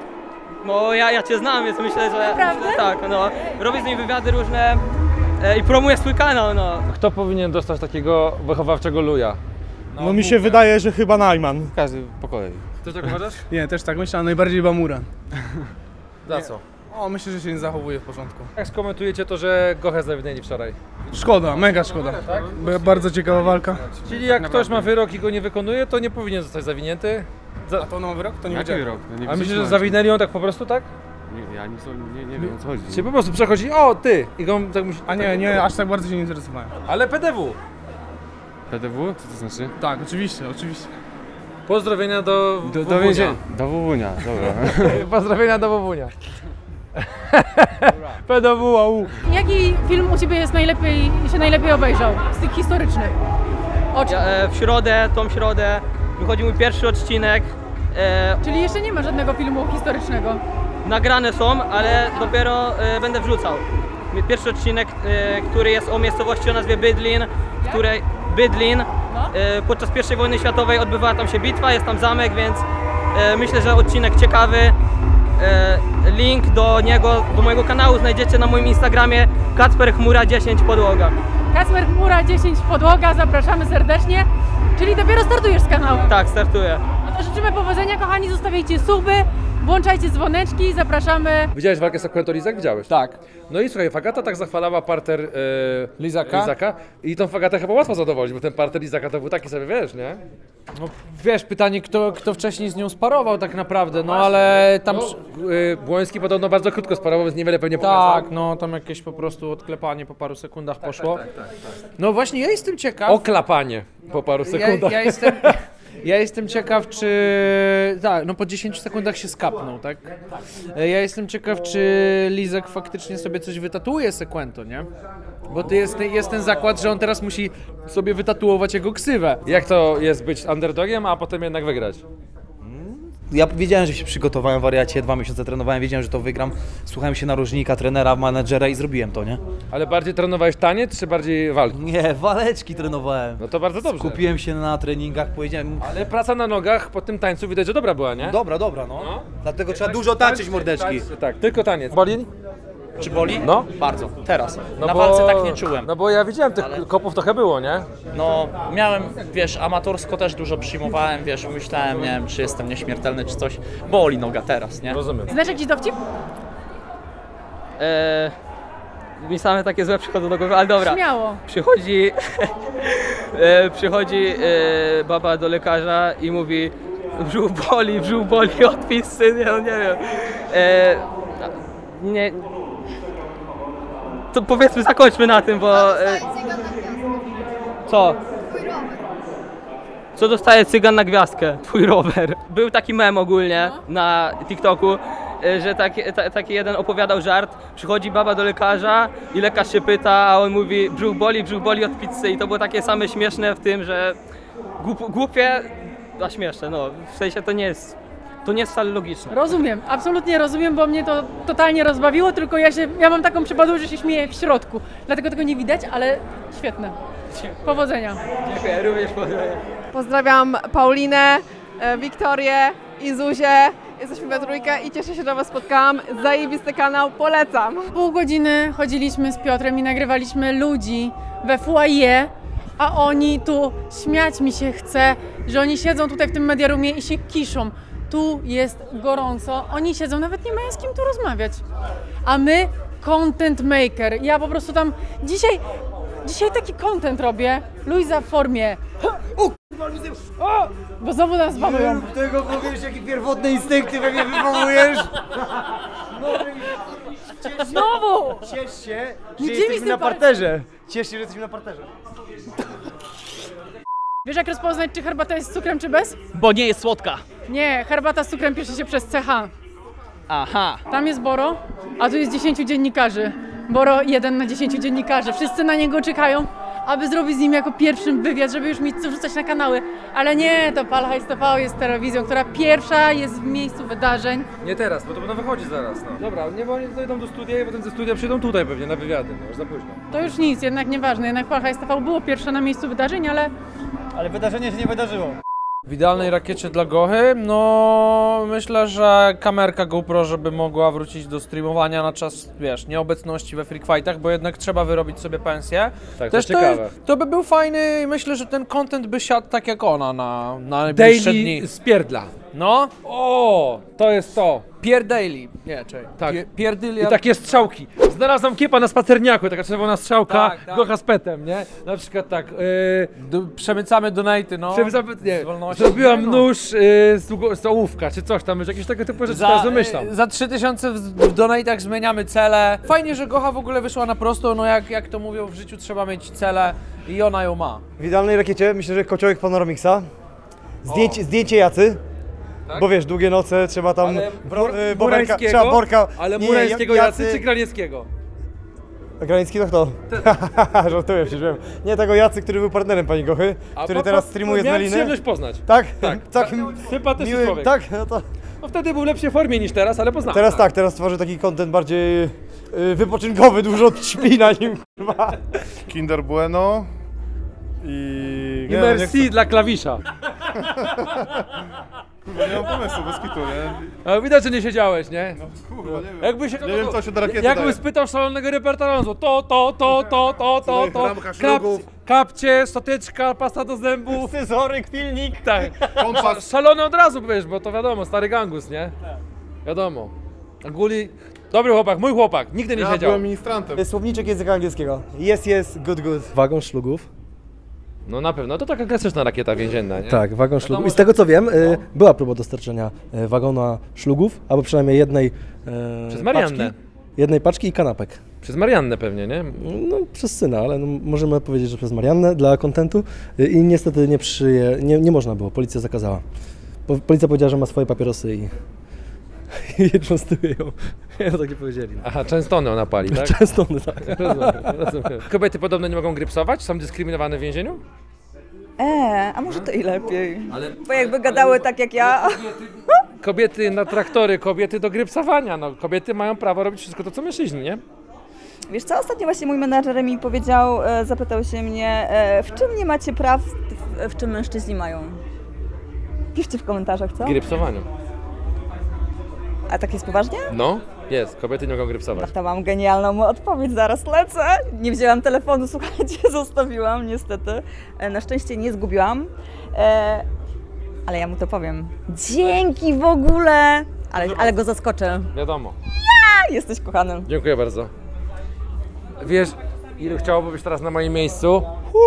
No ja cię znam, więc myślę, że... Naprawdę? Tak, no. Robię z nimi wywiady różne i promuję swój kanał, no. Kto powinien dostać takiego wychowawczego luja? No mi się wydaje, że chyba Najman. Każdy po kolei. Ty tak uważasz? Nie, też tak myślę, a najbardziej Bamura. Za co? O, myślę, że się nie zachowuje w porządku. Jak skomentujecie to, że Gochę zawinęli wczoraj? Szkoda, mega szkoda. Bardzo ciekawa walka. Czyli jak ktoś ma wyrok i go nie wykonuje, to nie powinien zostać zawinięty? A to on ma wyrok? To nie Jaki wiedziałem. wyrok? No nie A myślisz, że widzieliśmy. zawinęli ją tak po prostu, tak? Ja nie wiem o co chodzi. Czy po prostu przechodzi, o ty! I go tak musi... A nie, aż tak bardzo się nie interesowałem. Ale PDW. PDW? Co to znaczy? Tak, oczywiście. Pozdrowienia do Wowunia. Do Wowunia, dobra. Pozdrowienia do Wowunia. PDW, au. Jaki film u Ciebie jest się najlepiej obejrzał z tych historycznych? Tą środę wychodzi mój pierwszy odcinek. Czyli jeszcze nie ma żadnego filmu historycznego? Nagrane są, ale dopiero będę wrzucał. Pierwszy odcinek, który jest o miejscowości o nazwie Bydlin, w której podczas I wojny światowej odbywała tam się bitwa, jest tam zamek, więc myślę, że odcinek ciekawy. Link do niego, do mojego kanału znajdziecie na moim Instagramie Kacper Chmura 10 Podłoga. Kacper Chmura 10 Podłoga, zapraszamy serdecznie. Czyli dopiero startujesz z kanałem? Tak, startuję. No to życzymy powodzenia, kochani, zostawiajcie suby, włączajcie dzwoneczki, zapraszamy. Widziałeś walkę z Sekwento Lizak? Widziałeś? Tak. No i słuchaj, Fagata tak zachwalała parter Lizaka i tą Fagatę chyba łatwo zadowolić, bo ten parter Lizaka to był taki sobie, wiesz, nie? No wiesz, pytanie kto wcześniej z nią sparował tak naprawdę, no ale tam... Błoński podobno bardzo krótko sparował, więc niewiele pewnie pokazał. Tak, no tam jakieś po prostu odklepanie po paru sekundach poszło. Tak. No właśnie, ja jestem ciekaw... Oklapanie po paru sekundach. Ja jestem ciekaw, czy... Tak, no po 10 sekundach się skapnął, tak? Ja jestem ciekaw, czy Lizak faktycznie sobie coś wytatuuje Sekwento, nie? Bo to jest ten zakład, że on teraz musi sobie wytatuować jego ksywę. Jak to jest być underdogiem, a potem jednak wygrać? Ja wiedziałem, że się przygotowałem w wariacie, 2 miesiące trenowałem, wiedziałem, że to wygram. Słuchałem się narożnika, trenera, menedżera i zrobiłem to, nie? Ale bardziej trenowałeś taniec, czy bardziej walki? Nie, waleczki trenowałem. No to bardzo dobrze. Skupiłem się na treningach, powiedziałem... Ale praca na nogach po tym tańcu widać, że dobra była, nie? Dobra, no. Dlatego trzeba dużo tańczyć, mordeczki. Tak, tylko taniec. Boli? Czy boli? No. Bardzo, teraz. No na walce tak nie czułem. No bo ja widziałem, tych kopów trochę było, nie? No, miałem, wiesz, amatorsko też dużo przyjmowałem, wiesz, myślałem, nie wiem, czy jestem nieśmiertelny, czy coś. Boli noga teraz, nie? Rozumiem. Znasz jakiś dowcip? Mi same takie złe przychodzą do głowy, ale dobra. Śmiało. Przychodzi baba do lekarza i mówi: brzuch boli, odpis syn, no nie wiem. Nie. To powiedzmy, zakończmy na tym, bo... Co? Co dostaje cygan na gwiazdkę? Twój rower. Był taki mem ogólnie na TikToku, że taki jeden opowiadał żart. Przychodzi baba do lekarza i lekarz się pyta, a on mówi: brzuch boli od pizzy. I to było takie same śmieszne w tym, że głupie, a śmieszne, no. W sensie to nie jest wcale logiczne. Rozumiem, absolutnie rozumiem, bo mnie to totalnie rozbawiło, tylko ja mam taką przypadłość, że się śmieję w środku. Dlatego tego nie widać, ale świetne. Powodzenia. Dziękuję, również powodzenia. Pozdrawiam Paulinę, Wiktorię i Zuzię. Jesteśmy we trójkę i cieszę się, że Was spotkałam. Zajebisty kanał, polecam. Pół godziny chodziliśmy z Piotrem i nagrywaliśmy ludzi we foyer, a oni tu, śmiać mi się chce, że oni siedzą tutaj w tym mediarumie i się kiszą. Tu jest gorąco, oni siedzą, nawet nie mają z kim tu rozmawiać. A my, content maker, ja po prostu tam dzisiaj taki content robię, Luisa w formie. Bo znowu nas banują. Tego powiesz, jakie pierwotne instynkty we mnie wywołujesz. Znowu! Ciesz się, że Gdzie jesteśmy mi na parterze. Ciesz się, że jesteśmy na parterze. Wiesz, jak rozpoznać, czy herbata jest z cukrem, czy bez? Bo nie jest słodka. Nie, herbata z cukrem pisze się przez CH. Aha. Tam jest Boro, a tu jest 10 dziennikarzy. Boro 1 na 10 dziennikarzy. Wszyscy na niego czekają, aby zrobić z nim jako pierwszym wywiad, żeby już mieć co wrzucać na kanały. Ale nie, to Palhajs TV jest telewizją, która pierwsza jest w miejscu wydarzeń. Nie teraz, bo to będą wychodzić zaraz. No. Dobra, nie, bo oni tutaj idą do studia i potem ze studia przyjdą tutaj pewnie na wywiady, no już za późno. To już nic, jednak nieważne. Jednak Palhajs TV było pierwsze na miejscu wydarzeń, ale... Ale wydarzenie się nie wydarzyło. W idealnej rakiecie dla Gochy, no myślę, że kamerka GoPro, żeby mogła wrócić do streamowania na czas, wiesz, nieobecności we Freak Fightach, bo jednak trzeba wyrobić sobie pensję. Tak, to ciekawe. To by był fajny i myślę, że ten content by siadł tak jak ona na najbliższe dni. dni. Spierdla. No. O, to jest to. Pierdaily. Nie, czekaj. Tak. Pierdylia. I takie strzałki. Znalazłam kiepa na spacerniaku, taka czerwona strzałka, Tak. gocha z petem, nie? Na przykład tak. Przemycamy donaty, no. Nie, zrobiłam nóż z ołówka, czy coś tam, jakieś takie typu rzeczy, teraz wymyślam. Za 3000 w donatach zmieniamy cele. Fajnie, że Gocha w ogóle wyszła na prosto, no jak to mówią, w życiu trzeba mieć cele i ona ją ma. W idealnej rakiecie myślę, że kociołek Panoramixa. Zdjęcie Jacy. Tak? Bo wiesz, długie noce, trzeba tam boberka, Murańskiego, trzeba borka. ale Nie, Murańskiego Jacy czy Granieckiego? Granicki to kto? Żartuję, przecież wiem. Nie, tego Jacy, który był partnerem pani Gochy, który teraz streamuje z Miałem Meliny. przyjemność poznać. Tak? Tak. Całkiem sympatyczny miły, człowiek. tak, no to... No wtedy był w lepszej formie niż teraz, ale poznałem. Teraz tak, teraz tworzy taki content bardziej wypoczynkowy, dużo śpi na nim, kurwa. Kinder Bueno i... I merci dla klawisza. Kurwa, nie mam pomysłu, bez kitu, nie? Ale widać, że nie siedziałeś, nie? No kurwa, nie wiem. Jakby się, nie wiem, co się do rakiety jakby daje. spytał szalonego repertuaronzu, to, Ramka szlugów. kapcie, szczoteczka, pasta do zębów. Scyzoryk, pilnik. Tak. Szalony od razu, wiesz, bo to wiadomo, stary gangus, nie? Wiadomo. Guli, dobry chłopak, mój chłopak, nigdy nie Ja siedział. byłem ministrantem. Słowniczek języka angielskiego. Yes, good. Wagon szlugów. No na pewno, to taka klasyczna rakieta więzienna, nie? Tak, wagon szlugów. I z tego co wiem, była próba dostarczenia wagona szlugów, albo przynajmniej jednej Przez Mariannę. paczki, jednej paczki i kanapek. Przez Mariannę pewnie, nie? No przez syna, ale no, możemy powiedzieć, że przez Mariannę dla kontentu i niestety nie można było, policja zakazała. Policja powiedziała, że ma swoje papierosy i i częstuje ją. No tak nie powiedzieli. Aha, częstony ona pali, tak? Częstony, tak. Rozumiem. Kobiety podobno nie mogą grypsować? Są dyskryminowane w więzieniu? A może to i lepiej. Bo jakby gadały tak jak ja. Kobiety na traktory, kobiety do grypsowania. No, kobiety mają prawo robić wszystko to, co mężczyźni, nie? Wiesz co, ostatnio właśnie mój menadżer mi powiedział, zapytał się mnie, w czym nie macie praw, w czym mężczyźni mają. Piszcie w komentarzach, co? W grypsowaniu. A tak jest poważnie? No, jest. Kobiety nie mogą grypsować. To mam genialną odpowiedź, zaraz lecę. Nie wzięłam telefonu, słuchajcie, zostawiłam niestety. Na szczęście nie zgubiłam, ale ja mu to powiem. Dzięki w ogóle! Ale go zaskoczę. Wiadomo. Jesteś kochanym. Dziękuję bardzo. Wiesz, ilu chciałoby być teraz na moim miejscu?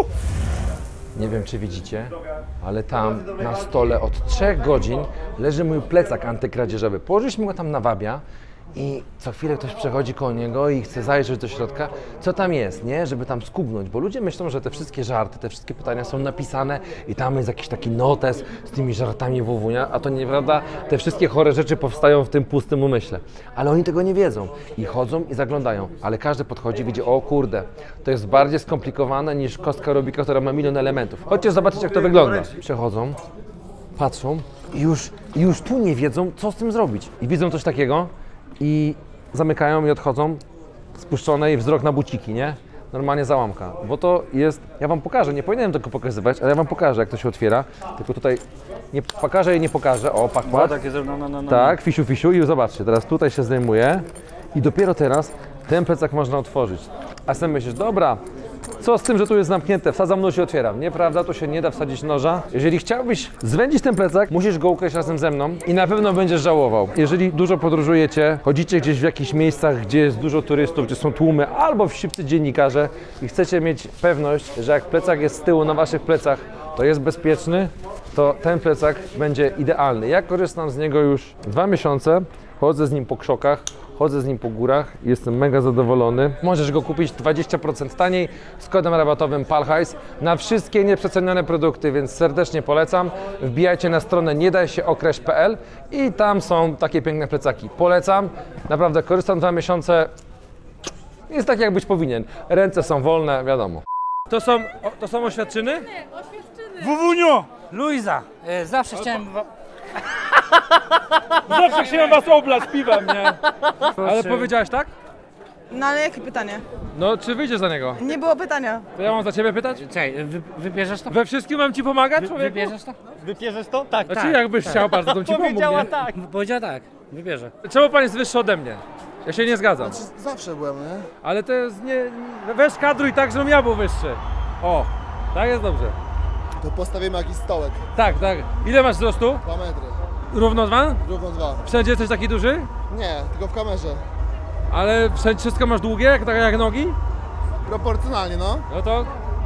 Nie wiem, czy widzicie, ale tam na stole od 3 godzin leży mój plecak antykradzieżowy. Położyliśmy go tam na wabia i co chwilę ktoś przechodzi koło niego i chce zajrzeć do środka, co tam jest, nie? Żeby tam skubnąć, bo ludzie myślą, że te wszystkie żarty, te wszystkie pytania są napisane i tam jest jakiś taki notes z tymi żartami Wuwunia, a to nieprawda, te wszystkie chore rzeczy powstają w tym pustym umyśle. Ale oni tego nie wiedzą i chodzą i zaglądają, ale każdy podchodzi i widzi, o kurde, to jest bardziej skomplikowane niż kostka Rubika, która ma 1 000 000 elementów. Chodźcie zobaczyć, jak to wygląda. Przechodzą, patrzą i już tu nie wiedzą, co z tym zrobić. I widzą coś takiego i zamykają i odchodzą, spuszczone i wzrok na buciki, nie? Normalnie załamka, bo to jest, ja wam pokażę, nie powinienem tego pokazywać, ale ja wam pokażę, jak to się otwiera, tylko tutaj nie pokażę i nie pokażę, o, pakład, tak, fisiu i zobaczcie, teraz tutaj się zdejmuje i dopiero teraz ten plecak można otworzyć, a sam myślisz, dobra, co z tym, że tu jest zamknięte, wsadzam nóż i otwieram. Nieprawda, to się nie da wsadzić noża. Jeżeli chciałbyś zwędzić ten plecak, musisz go ukraść razem ze mną i na pewno będziesz żałował. Jeżeli dużo podróżujecie, chodzicie gdzieś w jakichś miejscach, gdzie jest dużo turystów, gdzie są tłumy, albo wścibscy dziennikarze i chcecie mieć pewność, że jak plecak jest z tyłu na waszych plecach, to jest bezpieczny, to ten plecak będzie idealny. Ja korzystam z niego już 2 miesiące, chodzę z nim po krzokach, chodzę z nim po górach i jestem mega zadowolony. Możesz go kupić 20% taniej z kodem rabatowym PALHAJS na wszystkie nieprzecenione produkty, więc serdecznie polecam. Wbijajcie na stronę niedajsieokraść.pl i tam są takie piękne plecaki. Polecam, naprawdę korzystam 2 miesiące. Jest tak, jak być powinien. Ręce są wolne, wiadomo. To są oświadczyny? Nie, oświadczyny. Wuwunio! Luiza! Zawsze chciałem... Zawsze chciałem was oblać piwem, nie? Ale powiedziałaś tak? No ale jakie pytanie? No, czy wyjdziesz za niego? Nie było pytania. To ja mam za ciebie pytać? Czekaj, wybierzesz to? We wszystkim mam ci pomagać, człowieku? Wybierzesz to? Wybierzesz to? Tak. Znaczy, jakbyś chciał bardzo, to ci pomógł, Powiedziała nie? tak. Powiedziała tak, wybierze. Czemu pan jest wyższy ode mnie? Ja się nie zgadzam. Zawsze byłem, nie? Ale to jest nie... Weź kadruj tak, żebym ja był wyższy. O, tak jest dobrze. To postawimy jakiś stołek. Tak, tak. Ile masz wzrostu? 2 metry. Równo 2? Równo 2. Wszędzie jesteś taki duży? Nie, tylko w kamerze. Ale wszędzie wszystko masz długie, jak nogi? Proporcjonalnie, no. No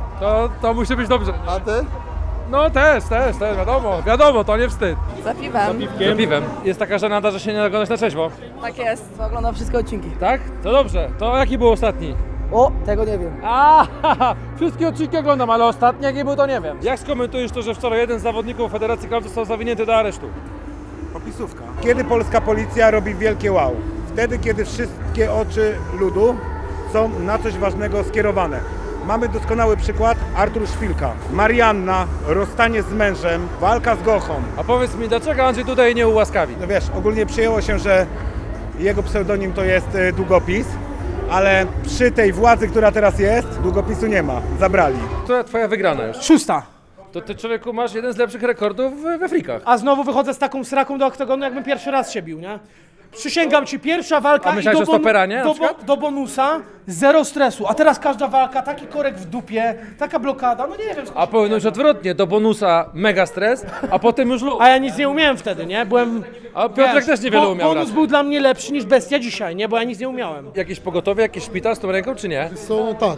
to musi być dobrze. A ty? No też, wiadomo, to nie wstyd. Za piwem. Za piwem. Jest taka żenada, że się nie oglądasz na trzeźwo. Tak jest, oglądam wszystkie odcinki. Tak? To dobrze. To jaki był ostatni? O, tego nie wiem. Wszystkie odcinki oglądam, ale ostatni jaki był, to nie wiem. Jak skomentujesz to, że wczoraj jeden z zawodników Federacji Klautów został zawinięty do aresztu? Opisówka. Kiedy polska policja robi wielkie wow? Wtedy, kiedy wszystkie oczy ludu są na coś ważnego skierowane. Mamy doskonały przykład, Artur Szpilka. Marianna, rozstanie z mężem, walka z Gochą. A powiedz mi, dlaczego Andrzej tutaj nie ułaskawi? No wiesz, ogólnie przyjęło się, że jego pseudonim to jest długopis, ale przy tej władzy, która teraz jest, długopisu nie ma. Zabrali. To twoja wygrana już. 6. To ty, człowieku, masz jeden z lepszych rekordów we frikach. A znowu wychodzę z taką sraką do oktagonu, jakbym pierwszy raz się bił, nie? Przysięgam ci, pierwsza walka A myślałeś, że stopera, nie? do bonusa, zero stresu. A teraz każda walka, taki korek w dupie, taka blokada, no nie wiem. A powinno już odwrotnie, do bonusa mega stres, a potem już luz. A ja nic nie umiałem wtedy, nie? Byłem... A Piotrek też niewiele umiał. Bonus raczej. był dla mnie lepszy niż bestia dzisiaj, nie? Bo ja nic nie umiałem. Jakieś pogotowie, jakiś szpital z tą ręką, czy nie? Tak.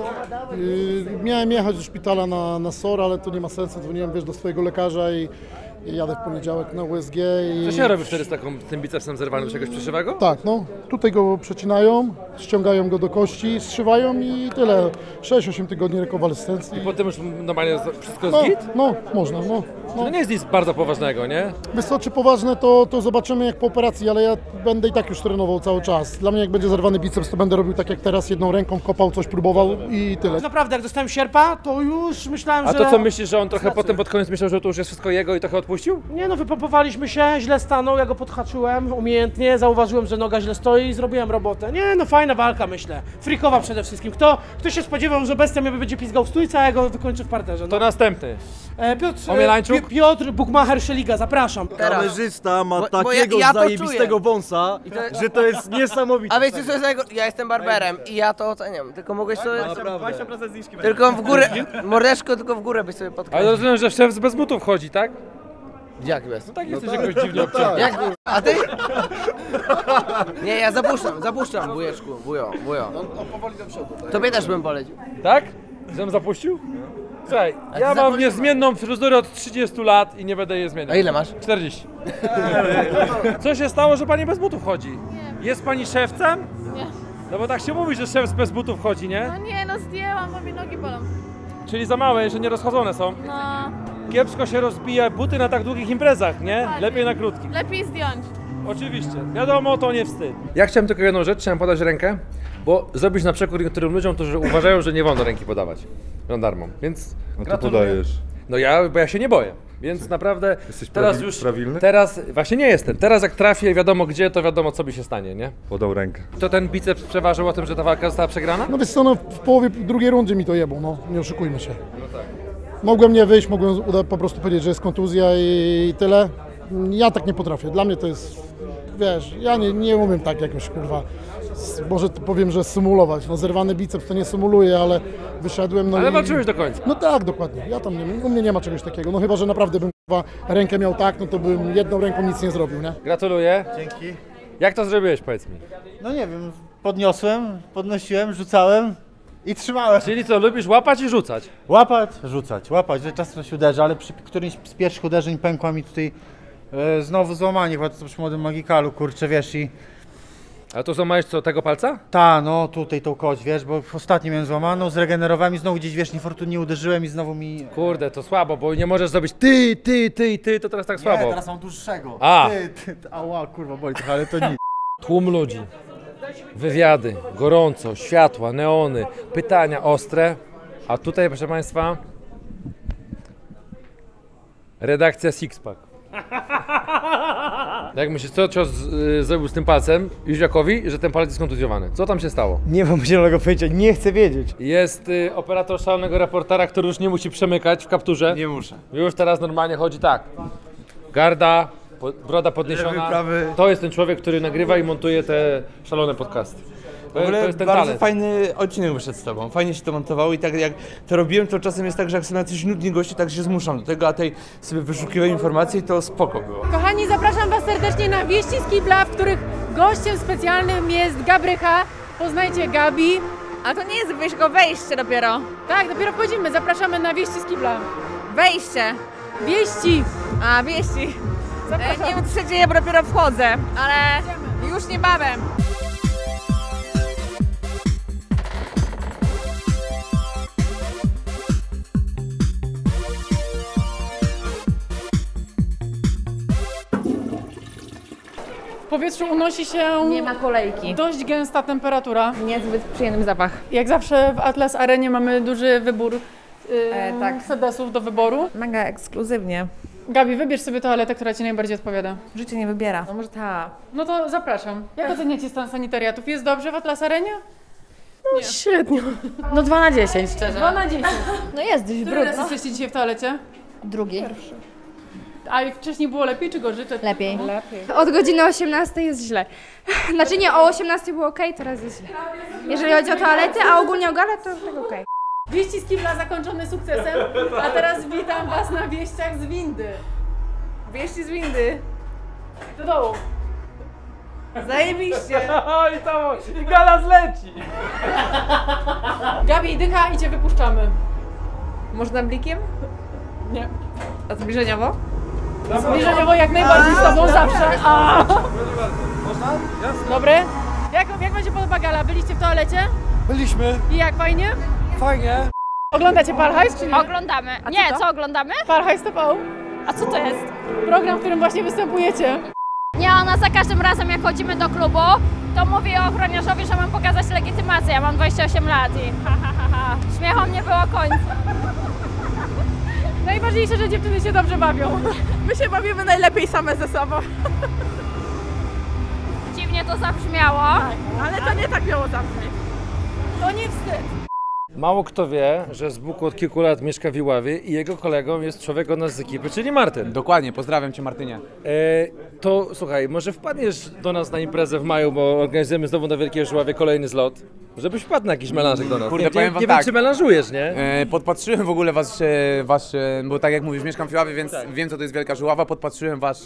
Miałem jechać do szpitala na SOR, ale to nie ma sensu. Dzwoniłem, do swojego lekarza i jadę w poniedziałek na USG. Co się robi wtedy z tym bicepsem zerwanym, czegoś przeszywego? Tak, no. Tutaj go przecinają, ściągają go do kości, zszywają i tyle. 6-8 tygodni rekonwalescencji. I potem już normalnie wszystko No, jest git? no, można, no. To nie jest nic bardzo poważnego, nie? Wiesz co, czy poważne, to zobaczymy jak po operacji, ale ja będę i tak już trenował cały czas. Dla mnie jak będzie zerwany biceps, to będę robił tak jak teraz, jedną ręką kopał, coś próbował i tyle. Naprawdę, jak dostałem sierpa, to już myślałem, A że... to co myślisz, że on trochę potem pod koniec myślał, że to już jest wszystko jego i trochę odpuścił? Nie no, wypompowaliśmy się, źle stanął, ja go podhaczyłem umiejętnie, zauważyłem, że noga źle stoi i zrobiłem robotę. Nie no, fajna walka, myślę. Frikowa przede wszystkim. Kto się spodziewał, że bestia mnie będzie pizgał w stójce, a ja go wykończę w parterze. No. To następny. Piotr, Piotr Bukmacher Szeliga, zapraszam. Kamerzysta ma Bo takiego ja to zajebistego czuję. wąsa, że to jest niesamowite. A wiecie co jest ja jestem barberem i ja to oceniam, tylko mogłeś sobie... 20% zniżki. Tylko w górę, mordeczko tylko w górę byś sobie podkreślił. Ale rozumiem, że szef bez butów chodzi, tak? Jak bez? No tak jesteś jakoś dziwnie obciążony. Jak kurwa? A ty? Nie, ja zapuszczam, wujeczku, wujo. On powoli do przodu. Tobie też bym polecił. Tak? Żebym zapuścił? Słuchaj, ja mam niezmienną fryzurę od 30 lat i nie będę jej zmieniał. A ile masz? 40. Co się stało, że pani bez butów chodzi? Jest pani szewcem? Nie. No bo tak się mówi, że szef bez butów chodzi, nie? No nie, no zdjęłam, bo mi nogi bolą. Czyli za małe, że nie rozchodzone są. No. Kiepsko się rozbija buty na tak długich imprezach, nie? Dokładnie. Lepiej na krótkich. Lepiej zdjąć. Oczywiście. Wiadomo, to nie wstyd. Ja chciałem tylko jedną rzecz, chciałem podać rękę, bo zrobić na przekór niektórym ludziom, którzy uważają, że nie wolno ręki podawać żandarmom, więc No to gratuluję. podajesz. No bo ja się nie boję, więc naprawdę Jesteś teraz już, prawilny? teraz właśnie nie jestem. Teraz jak trafię wiadomo gdzie, to wiadomo co mi się stanie, nie? Podał rękę. To ten biceps przeważył o tym, że ta walka została przegrana? No wiesz co, no, w połowie drugiej rundy mi to jebło, no nie oszukujmy się. No tak. Mogłem nie wyjść, mogłem po prostu powiedzieć, że jest kontuzja i tyle. Ja tak nie potrafię, dla mnie to jest, wiesz, ja nie umiem tak jakoś, kurwa, może powiem, że symulować. No zerwany biceps to nie symuluję, ale wyszedłem, no Ale i... walczyłeś do końca. No tak, dokładnie, ja tam u mnie nie ma czegoś takiego, no chyba, że naprawdę bym, kurwa, rękę miał tak, no to bym jedną ręką nic nie zrobił, nie? Gratuluję. Dzięki. Jak to zrobiłeś, powiedz mi? No nie wiem, podnosiłem, rzucałem i trzymałem. Czyli co, lubisz łapać i rzucać? Łapać, że czasem coś uderzy, ale przy którymś z pierwszych uderzeń pękła mi tutaj znowu złamanie, chyba to przy młodym magikalu, kurczę, wiesz i... A to złamałeś co, tego palca? Ta, no tutaj tą kość, wiesz, bo ostatnio miałem złamaną, zregenerowałem i znowu gdzieś, wiesz, niefortunnie uderzyłem i znowu mi... Kurde, to słabo, bo nie możesz zrobić ty, to teraz tak słabo. Nie, teraz mam dłuższego. A. Ała, kurwa, boli trochę, ale to nic. Tłum ludzi, wywiady, gorąco, światła, neony, pytania ostre, a tutaj, proszę Państwa, redakcja Sixpack. Jak myślisz, co cios zrobił z tym palcem Jóźwiakowi, że ten palec jest kontuzjowany? Co tam się stało? Nie mam zielonego pojęcia, nie chcę wiedzieć. Jest operator szalonego reportera, który już nie musi przemykać w kapturze. Nie muszę. Już teraz normalnie chodzi tak. Garda, broda podniesiona. Lewy, prawy. To jest ten człowiek, który nagrywa i montuje te szalone podcasty. To W ogóle jest ten bardzo talent. fajny odcinek wyszedł z tobą, fajnie się to montowało i tak jak to robiłem, to czasem jest tak, że jak są jacyś nudni goście, tak się zmuszam do tego, a tej sobie wyszukiwałem informacji, to spoko było. Kochani, zapraszam Was serdecznie na Wieści z Kibla, w których gościem specjalnym jest Gabrycha. Poznajcie Gabi. A to nie jest tylko wejście dopiero. Tak, dopiero wchodzimy. Zapraszamy na Wieści z Kibla. Wejście. Wieści. A, wieści. Nie wiem, co się dzieje, bo dopiero wchodzę, ale już niebawem. W powietrzu unosi się... Nie ma kolejki. Dość gęsta temperatura. Niezbyt przyjemny zapach. Jak zawsze w Atlas Arenie mamy duży wybór tak. sedesów do wyboru. Mega ekskluzywnie. Gabi, wybierz sobie toaletę, która Ci najbardziej odpowiada. Życie nie wybiera. No może ta. No to zapraszam. Jak oceniacie stan sanitariatów? Jest dobrze w Atlas Arenie? No średnio. No 2 na 10, szczerze. 2 na 10. No jest dość Który raz brudno. jesteście dzisiaj w toalecie? Drugi. A wcześniej było lepiej czy gorzej? Lepiej. Lepiej. Od godziny 18 jest źle. Znaczy nie, o 18 było ok, teraz jest źle. Jeżeli chodzi o toalety, a ogólnie o galę, to tak ok. Wieści z Kibla zakończone sukcesem, a teraz witam Was na wieściach z windy. Wieści z windy. Do dołu. Zajebiście. I to, i gala zleci. Gabi, dycha i Cię wypuszczamy. Można blikiem? Nie. A zbliżeniowo? Zbliżeniowo jak najbardziej z Tobą zawsze. A! Można? Jasne. Dobry. Jak Wam się podoba gala? Byliście w toalecie? Byliśmy. I jak, fajnie? Fajnie. Oglądacie Parhajs czy nie? Oglądamy. A Nie, co to? co oglądamy? Parhajs TV. A co to jest? Program, w którym właśnie występujecie. Nie, ona za każdym razem jak chodzimy do klubu, to mówi ochroniarzowi, że mam pokazać legitymację. Ja mam 28 lat i ha. Śmiechom nie było końca. Najważniejsze, że dziewczyny się dobrze bawią. My się bawimy najlepiej same ze sobą. Dziwnie to zabrzmiało. Tak, ale to nie tak miało zabrzmieć. To nie wstyd. Mało kto wie, że z Buku od kilku lat mieszka w Iławie i jego kolegą jest człowiek od nas z ekipy, czyli Martyn. Dokładnie, pozdrawiam Cię Martynie. To słuchaj, może wpadniesz do nas na imprezę w maju, bo organizujemy znowu na Wielkiej Żuławie kolejny zlot. Żebyś wpadł na jakiś melanżyk do nas. Kurde, powiem wam nie tak. wiem, czy melanżujesz, nie? Podpatrzyłem w ogóle wasz, bo tak jak mówisz, mieszkam w Iławie, więc wiem, co to jest Wielka Żuława. Podpatrzyłem wasz,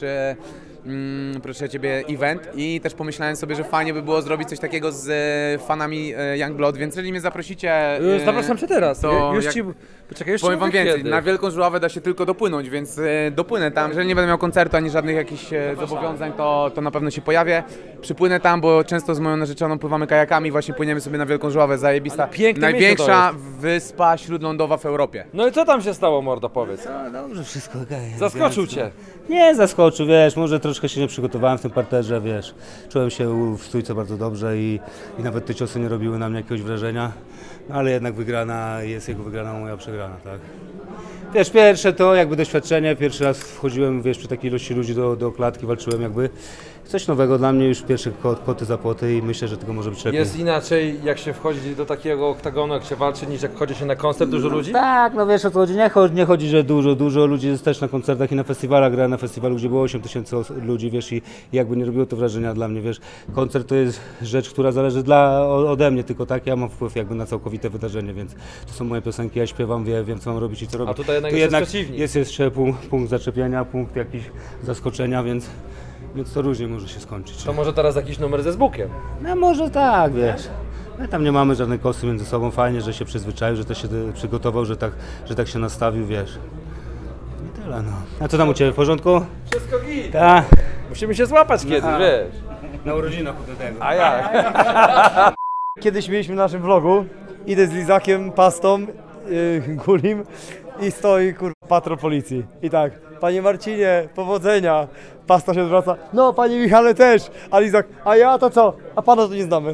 proszę Ciebie, event i też pomyślałem sobie, że fajnie by było zrobić coś takiego z fanami Youngblood, więc jeżeli mnie zaprosicie... Zapraszam Cię teraz. To Już jak, ci... Poczekaj, już powiem wam więcej, kiedy. na Wielką Żuławę da się tylko dopłynąć, więc dopłynę tam. Jeżeli nie będę miał koncertu ani żadnych jakichś zobowiązań, to na pewno się pojawię. Przypłynę tam, bo często z moją narzeczoną pływamy kajakami, właśnie płyniemy sobie na Wielką Żuławę, zajebista. Największa wyspa śródlądowa w Europie. No i co tam się stało, mordo, powiedz? Dobrze, wszystko okej. Zaskoczył Cię? Nie zaskoczył, wiesz, może troszkę się nie przygotowałem w tym parterze, wiesz. Czułem się w stójce bardzo dobrze i nawet te ciosy nie robiły na mnie jakiegoś wrażenia. No, ale jednak wygrana jest jego wygrana, moja przegrana, tak? Wiesz, pierwsze to jakby doświadczenie, pierwszy raz wchodziłem, wiesz, przy takiej ilości ludzi do klatki, walczyłem jakby. Coś nowego dla mnie, już pierwsze koty za płoty i myślę, że tego może być lepiej. Jest inaczej, jak się wchodzi do takiego oktagonu, jak się walczy, niż jak chodzi się na koncert, dużo ludzi? Tak, no wiesz o co chodzi, nie chodzi, że dużo ludzi jest też na koncertach i na festiwalach, grałem na festiwalu, gdzie było 8 000 ludzi, wiesz, i jakby nie robiło to wrażenia dla mnie, wiesz. Koncert to jest rzecz, która zależy ode mnie, tylko tak, ja mam wpływ jakby na całkowite wydarzenie, więc to są moje piosenki, ja śpiewam, wiem co mam robić i co robić. A tutaj jednak tu jest jednak przeciwnik. jest jeszcze punkt zaczepienia, punkt jakiś zaskoczenia, więc to różnie może się skończyć. To może teraz jakiś numer ze Zbukiem? No może tak, wiesz. My tam nie mamy żadnej kosy między sobą, fajnie, że się przyzwyczaił, że też się przygotował, że tak się nastawił, wiesz. I tyle, no. A co tam u Ciebie, w porządku? Wszystko git. Tak. Musimy się złapać kiedyś, wiesz. Na urodzinach do tego. A jak? Kiedyś mieliśmy w naszym vlogu, idę z Lizakiem, pastą, Gulim i stoi patrol policji. I tak, panie Marcinie, powodzenia. Pasta się odwraca, no panie Michale też. A Lizak, a ja to co? A pana to nie znamy.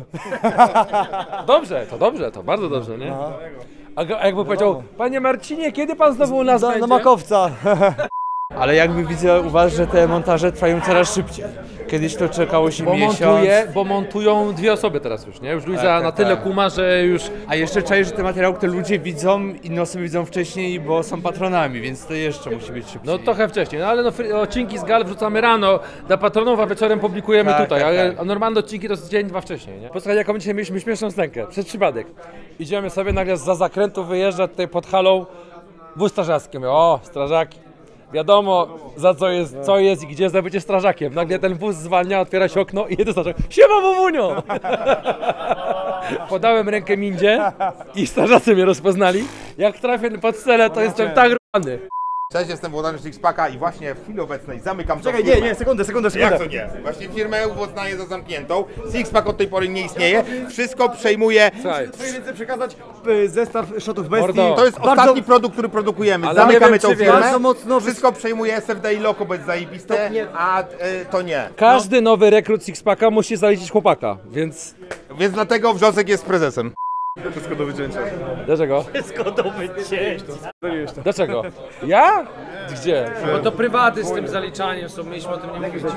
Dobrze, to bardzo dobrze, nie? A jakby powiedział, panie Marcinie, kiedy pan znowu u nas będzie? Na makowca. Ale jakby widzę u was, że te montaże trwają coraz szybciej. Kiedyś to czekało się miesiąc. Bo montują 2 osoby teraz już, nie? Już Luiza na tyle kuma, że już... A jeszcze czaję, że te materiały, które ludzie widzą, inne osoby widzą wcześniej, bo są patronami, więc to jeszcze musi być szybciej. No trochę wcześniej, no ale no, odcinki z gal wrzucamy rano dla patronów, a wieczorem publikujemy tutaj, ale normalne odcinki to dzień, 2 wcześniej, nie? Posłuchaj, jaką dzisiaj mieliśmy śmieszną stękę, przez przypadek. Idziemy sobie, nagle za zakrętu wyjeżdża tutaj pod halą wóz strażacki. Mówię, o, strażaki. Wiadomo, za co jest i gdzie za bycie strażakiem. Nagle ten wóz zwalnia, otwiera się okno i jedzie strażak. Siema, Wowunio! Podałem rękę Mindzie i strażacy mnie rozpoznali. Jak trafię pod celę, to jestem tak rany. Cześć, jestem włodarz Sixpacka i właśnie w chwili obecnej zamykam Czekaj, tą firmę. nie, sekundę. Jak to nie? Właśnie firmę uznaję za zamkniętą. Sixpack od tej pory nie istnieje. Wszystko przejmuje... Chcę więcej przekazać zestaw shotów bestii. Mordo. To jest ostatni produkt, który produkujemy. Zamykamy tą firmę. Bardzo mocno Wszystko przejmuje SFD i Loko, bo jest zajebiste, a to nie. Każdy nowy rekrut Sixpacka musi zaliczyć chłopaka, więc... Więc dlatego Wrzosek jest prezesem. Wszystko do wycięcia. Dlaczego? Wszystko do wycięcia. Dlaczego? Ja? Gdzie? Bo to prywaty z tym zaliczaniem są, mieliśmy o tym nie mówić.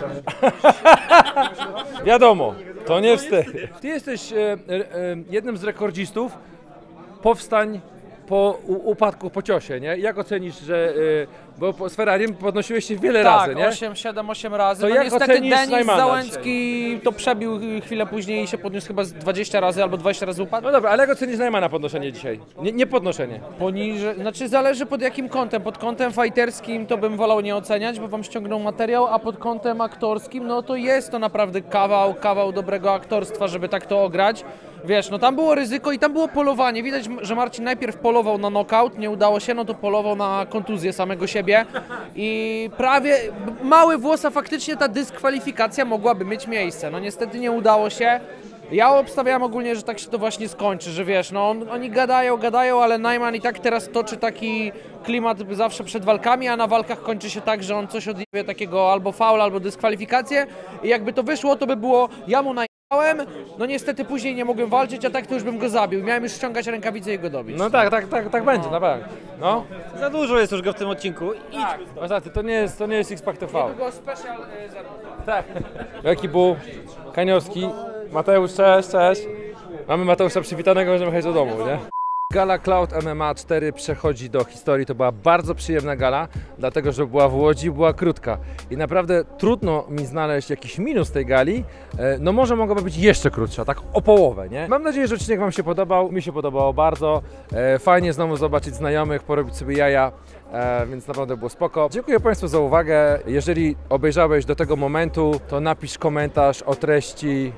Wiadomo, to nie wstyd. Ty jesteś jednym z rekordzistów powstań po upadku po ciosie, nie? Jak ocenisz, że... bo z Ferrariem podnosiłeś się wiele razy, nie? 8 razy. To No jak niestety ocenisz Denis Najmana Załęcki to przebił chwilę później i się podniósł chyba z 20 razy albo 20 razy upadł. No dobra, ale jak ocenisz Najmana podnoszenie dzisiaj? Nie podnoszenie. Poniżej, znaczy zależy pod jakim kątem. Pod kątem fighterskim to bym wolał nie oceniać, bo wam ściągnął materiał, a pod kątem aktorskim, no to jest to naprawdę kawał dobrego aktorstwa, żeby tak to ograć. Wiesz, no tam było ryzyko i tam było polowanie. Widać, że Marcin najpierw polował na knockout, nie udało się, no to polował na kontuzję samego siebie i prawie mały włos, a faktycznie ta dyskwalifikacja mogłaby mieć miejsce. No niestety nie udało się. Ja obstawiałem ogólnie, że tak się to właśnie skończy, że wiesz, no oni gadają, ale Najman i tak teraz toczy taki klimat zawsze przed walkami, a na walkach kończy się tak, że on coś odjebie takiego albo faul, albo dyskwalifikację i jakby to wyszło, to by było, ja mu najebałem, no niestety później nie mogłem walczyć, a tak to już bym go zabił. Miałem już ściągać rękawice i go dobić. No tak będzie, na pewno. No. Za dużo jest już go w tym odcinku. Tak. Ostatnio, to nie jest Sixpack TV. Go special Tak. Wielki Buł, Kaniowski, Mateusz, cześć. Mamy Mateusza przywitanego, możemy jechać do domu, nie? Gala Cloud MMA 4 przechodzi do historii. To była bardzo przyjemna gala, dlatego że była w Łodzi, była krótka. I naprawdę trudno mi znaleźć jakiś minus tej gali. No może mogłaby być jeszcze krótsza, tak o połowę, nie? Mam nadzieję, że odcinek wam się podobał. Mi się podobało bardzo. Fajnie znowu zobaczyć znajomych, porobić sobie jaja. Więc naprawdę było spoko. Dziękuję Państwu za uwagę. Jeżeli obejrzałeś do tego momentu, to napisz komentarz o treści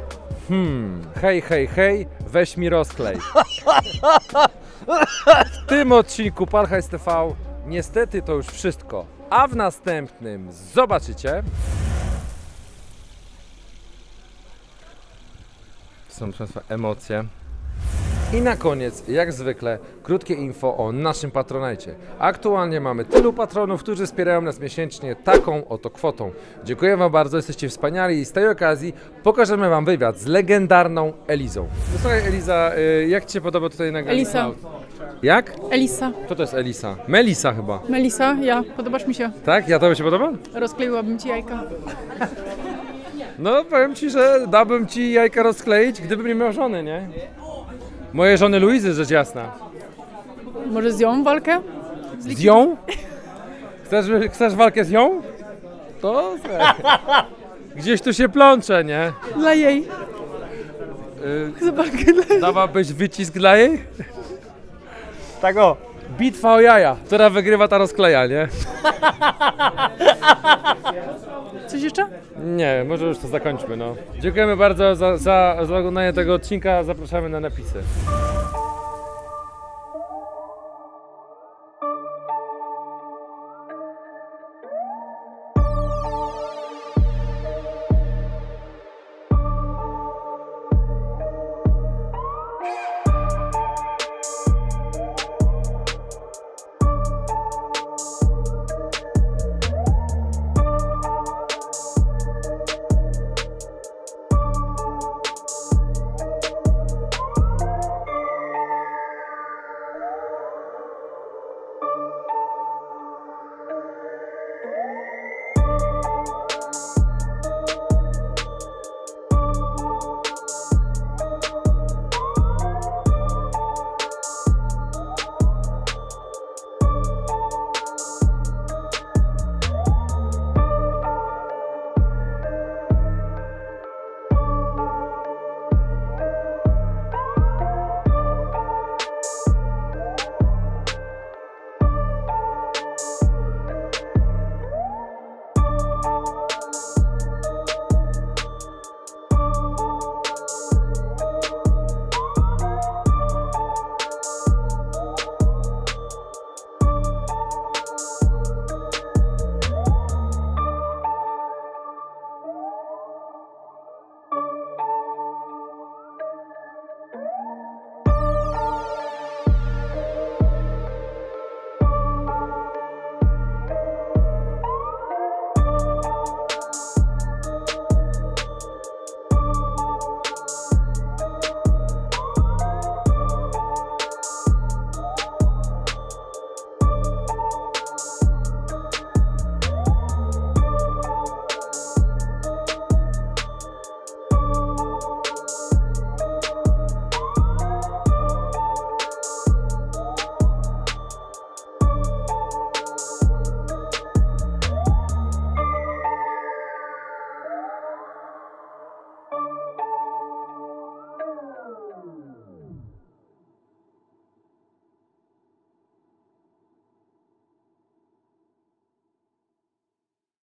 hej, weź mi rozklej. W tym odcinku Parchajs TV niestety to już wszystko, a w następnym zobaczycie. Są proszę Państwa emocje. I na koniec, jak zwykle, krótkie info o naszym Patronajcie. Aktualnie mamy tylu patronów, którzy wspierają nas miesięcznie taką oto kwotą. Dziękuję Wam bardzo, jesteście wspaniali i z tej okazji pokażemy Wam wywiad z legendarną Elizą. No słuchaj Eliza, jak Ci się podoba tutaj na gali? Elisa. Jak? Elisa. Kto to jest Elisa? Melisa chyba. Melisa, ja. Podobasz mi się. Tak? Ja tobie się podoba? Rozkleiłabym ci jajka. No powiem Ci, że dałbym Ci jajka rozkleić, gdybym nie miał żony, nie? Moje żony Luizy, rzecz jasna. Może z nią walkę? Z nią? Chcesz walkę z nią? To gdzieś tu się plącze, nie? Dla jej. Chcę walkę dla jej. Dawałabyś wycisk dla jej? Tak o. Bitwa o jaja. Która wygrywa, ta rozkleja, nie? Coś jeszcze? Nie, może już to zakończmy, no. Dziękujemy bardzo za oglądanie tego odcinka. Zapraszamy na napisy.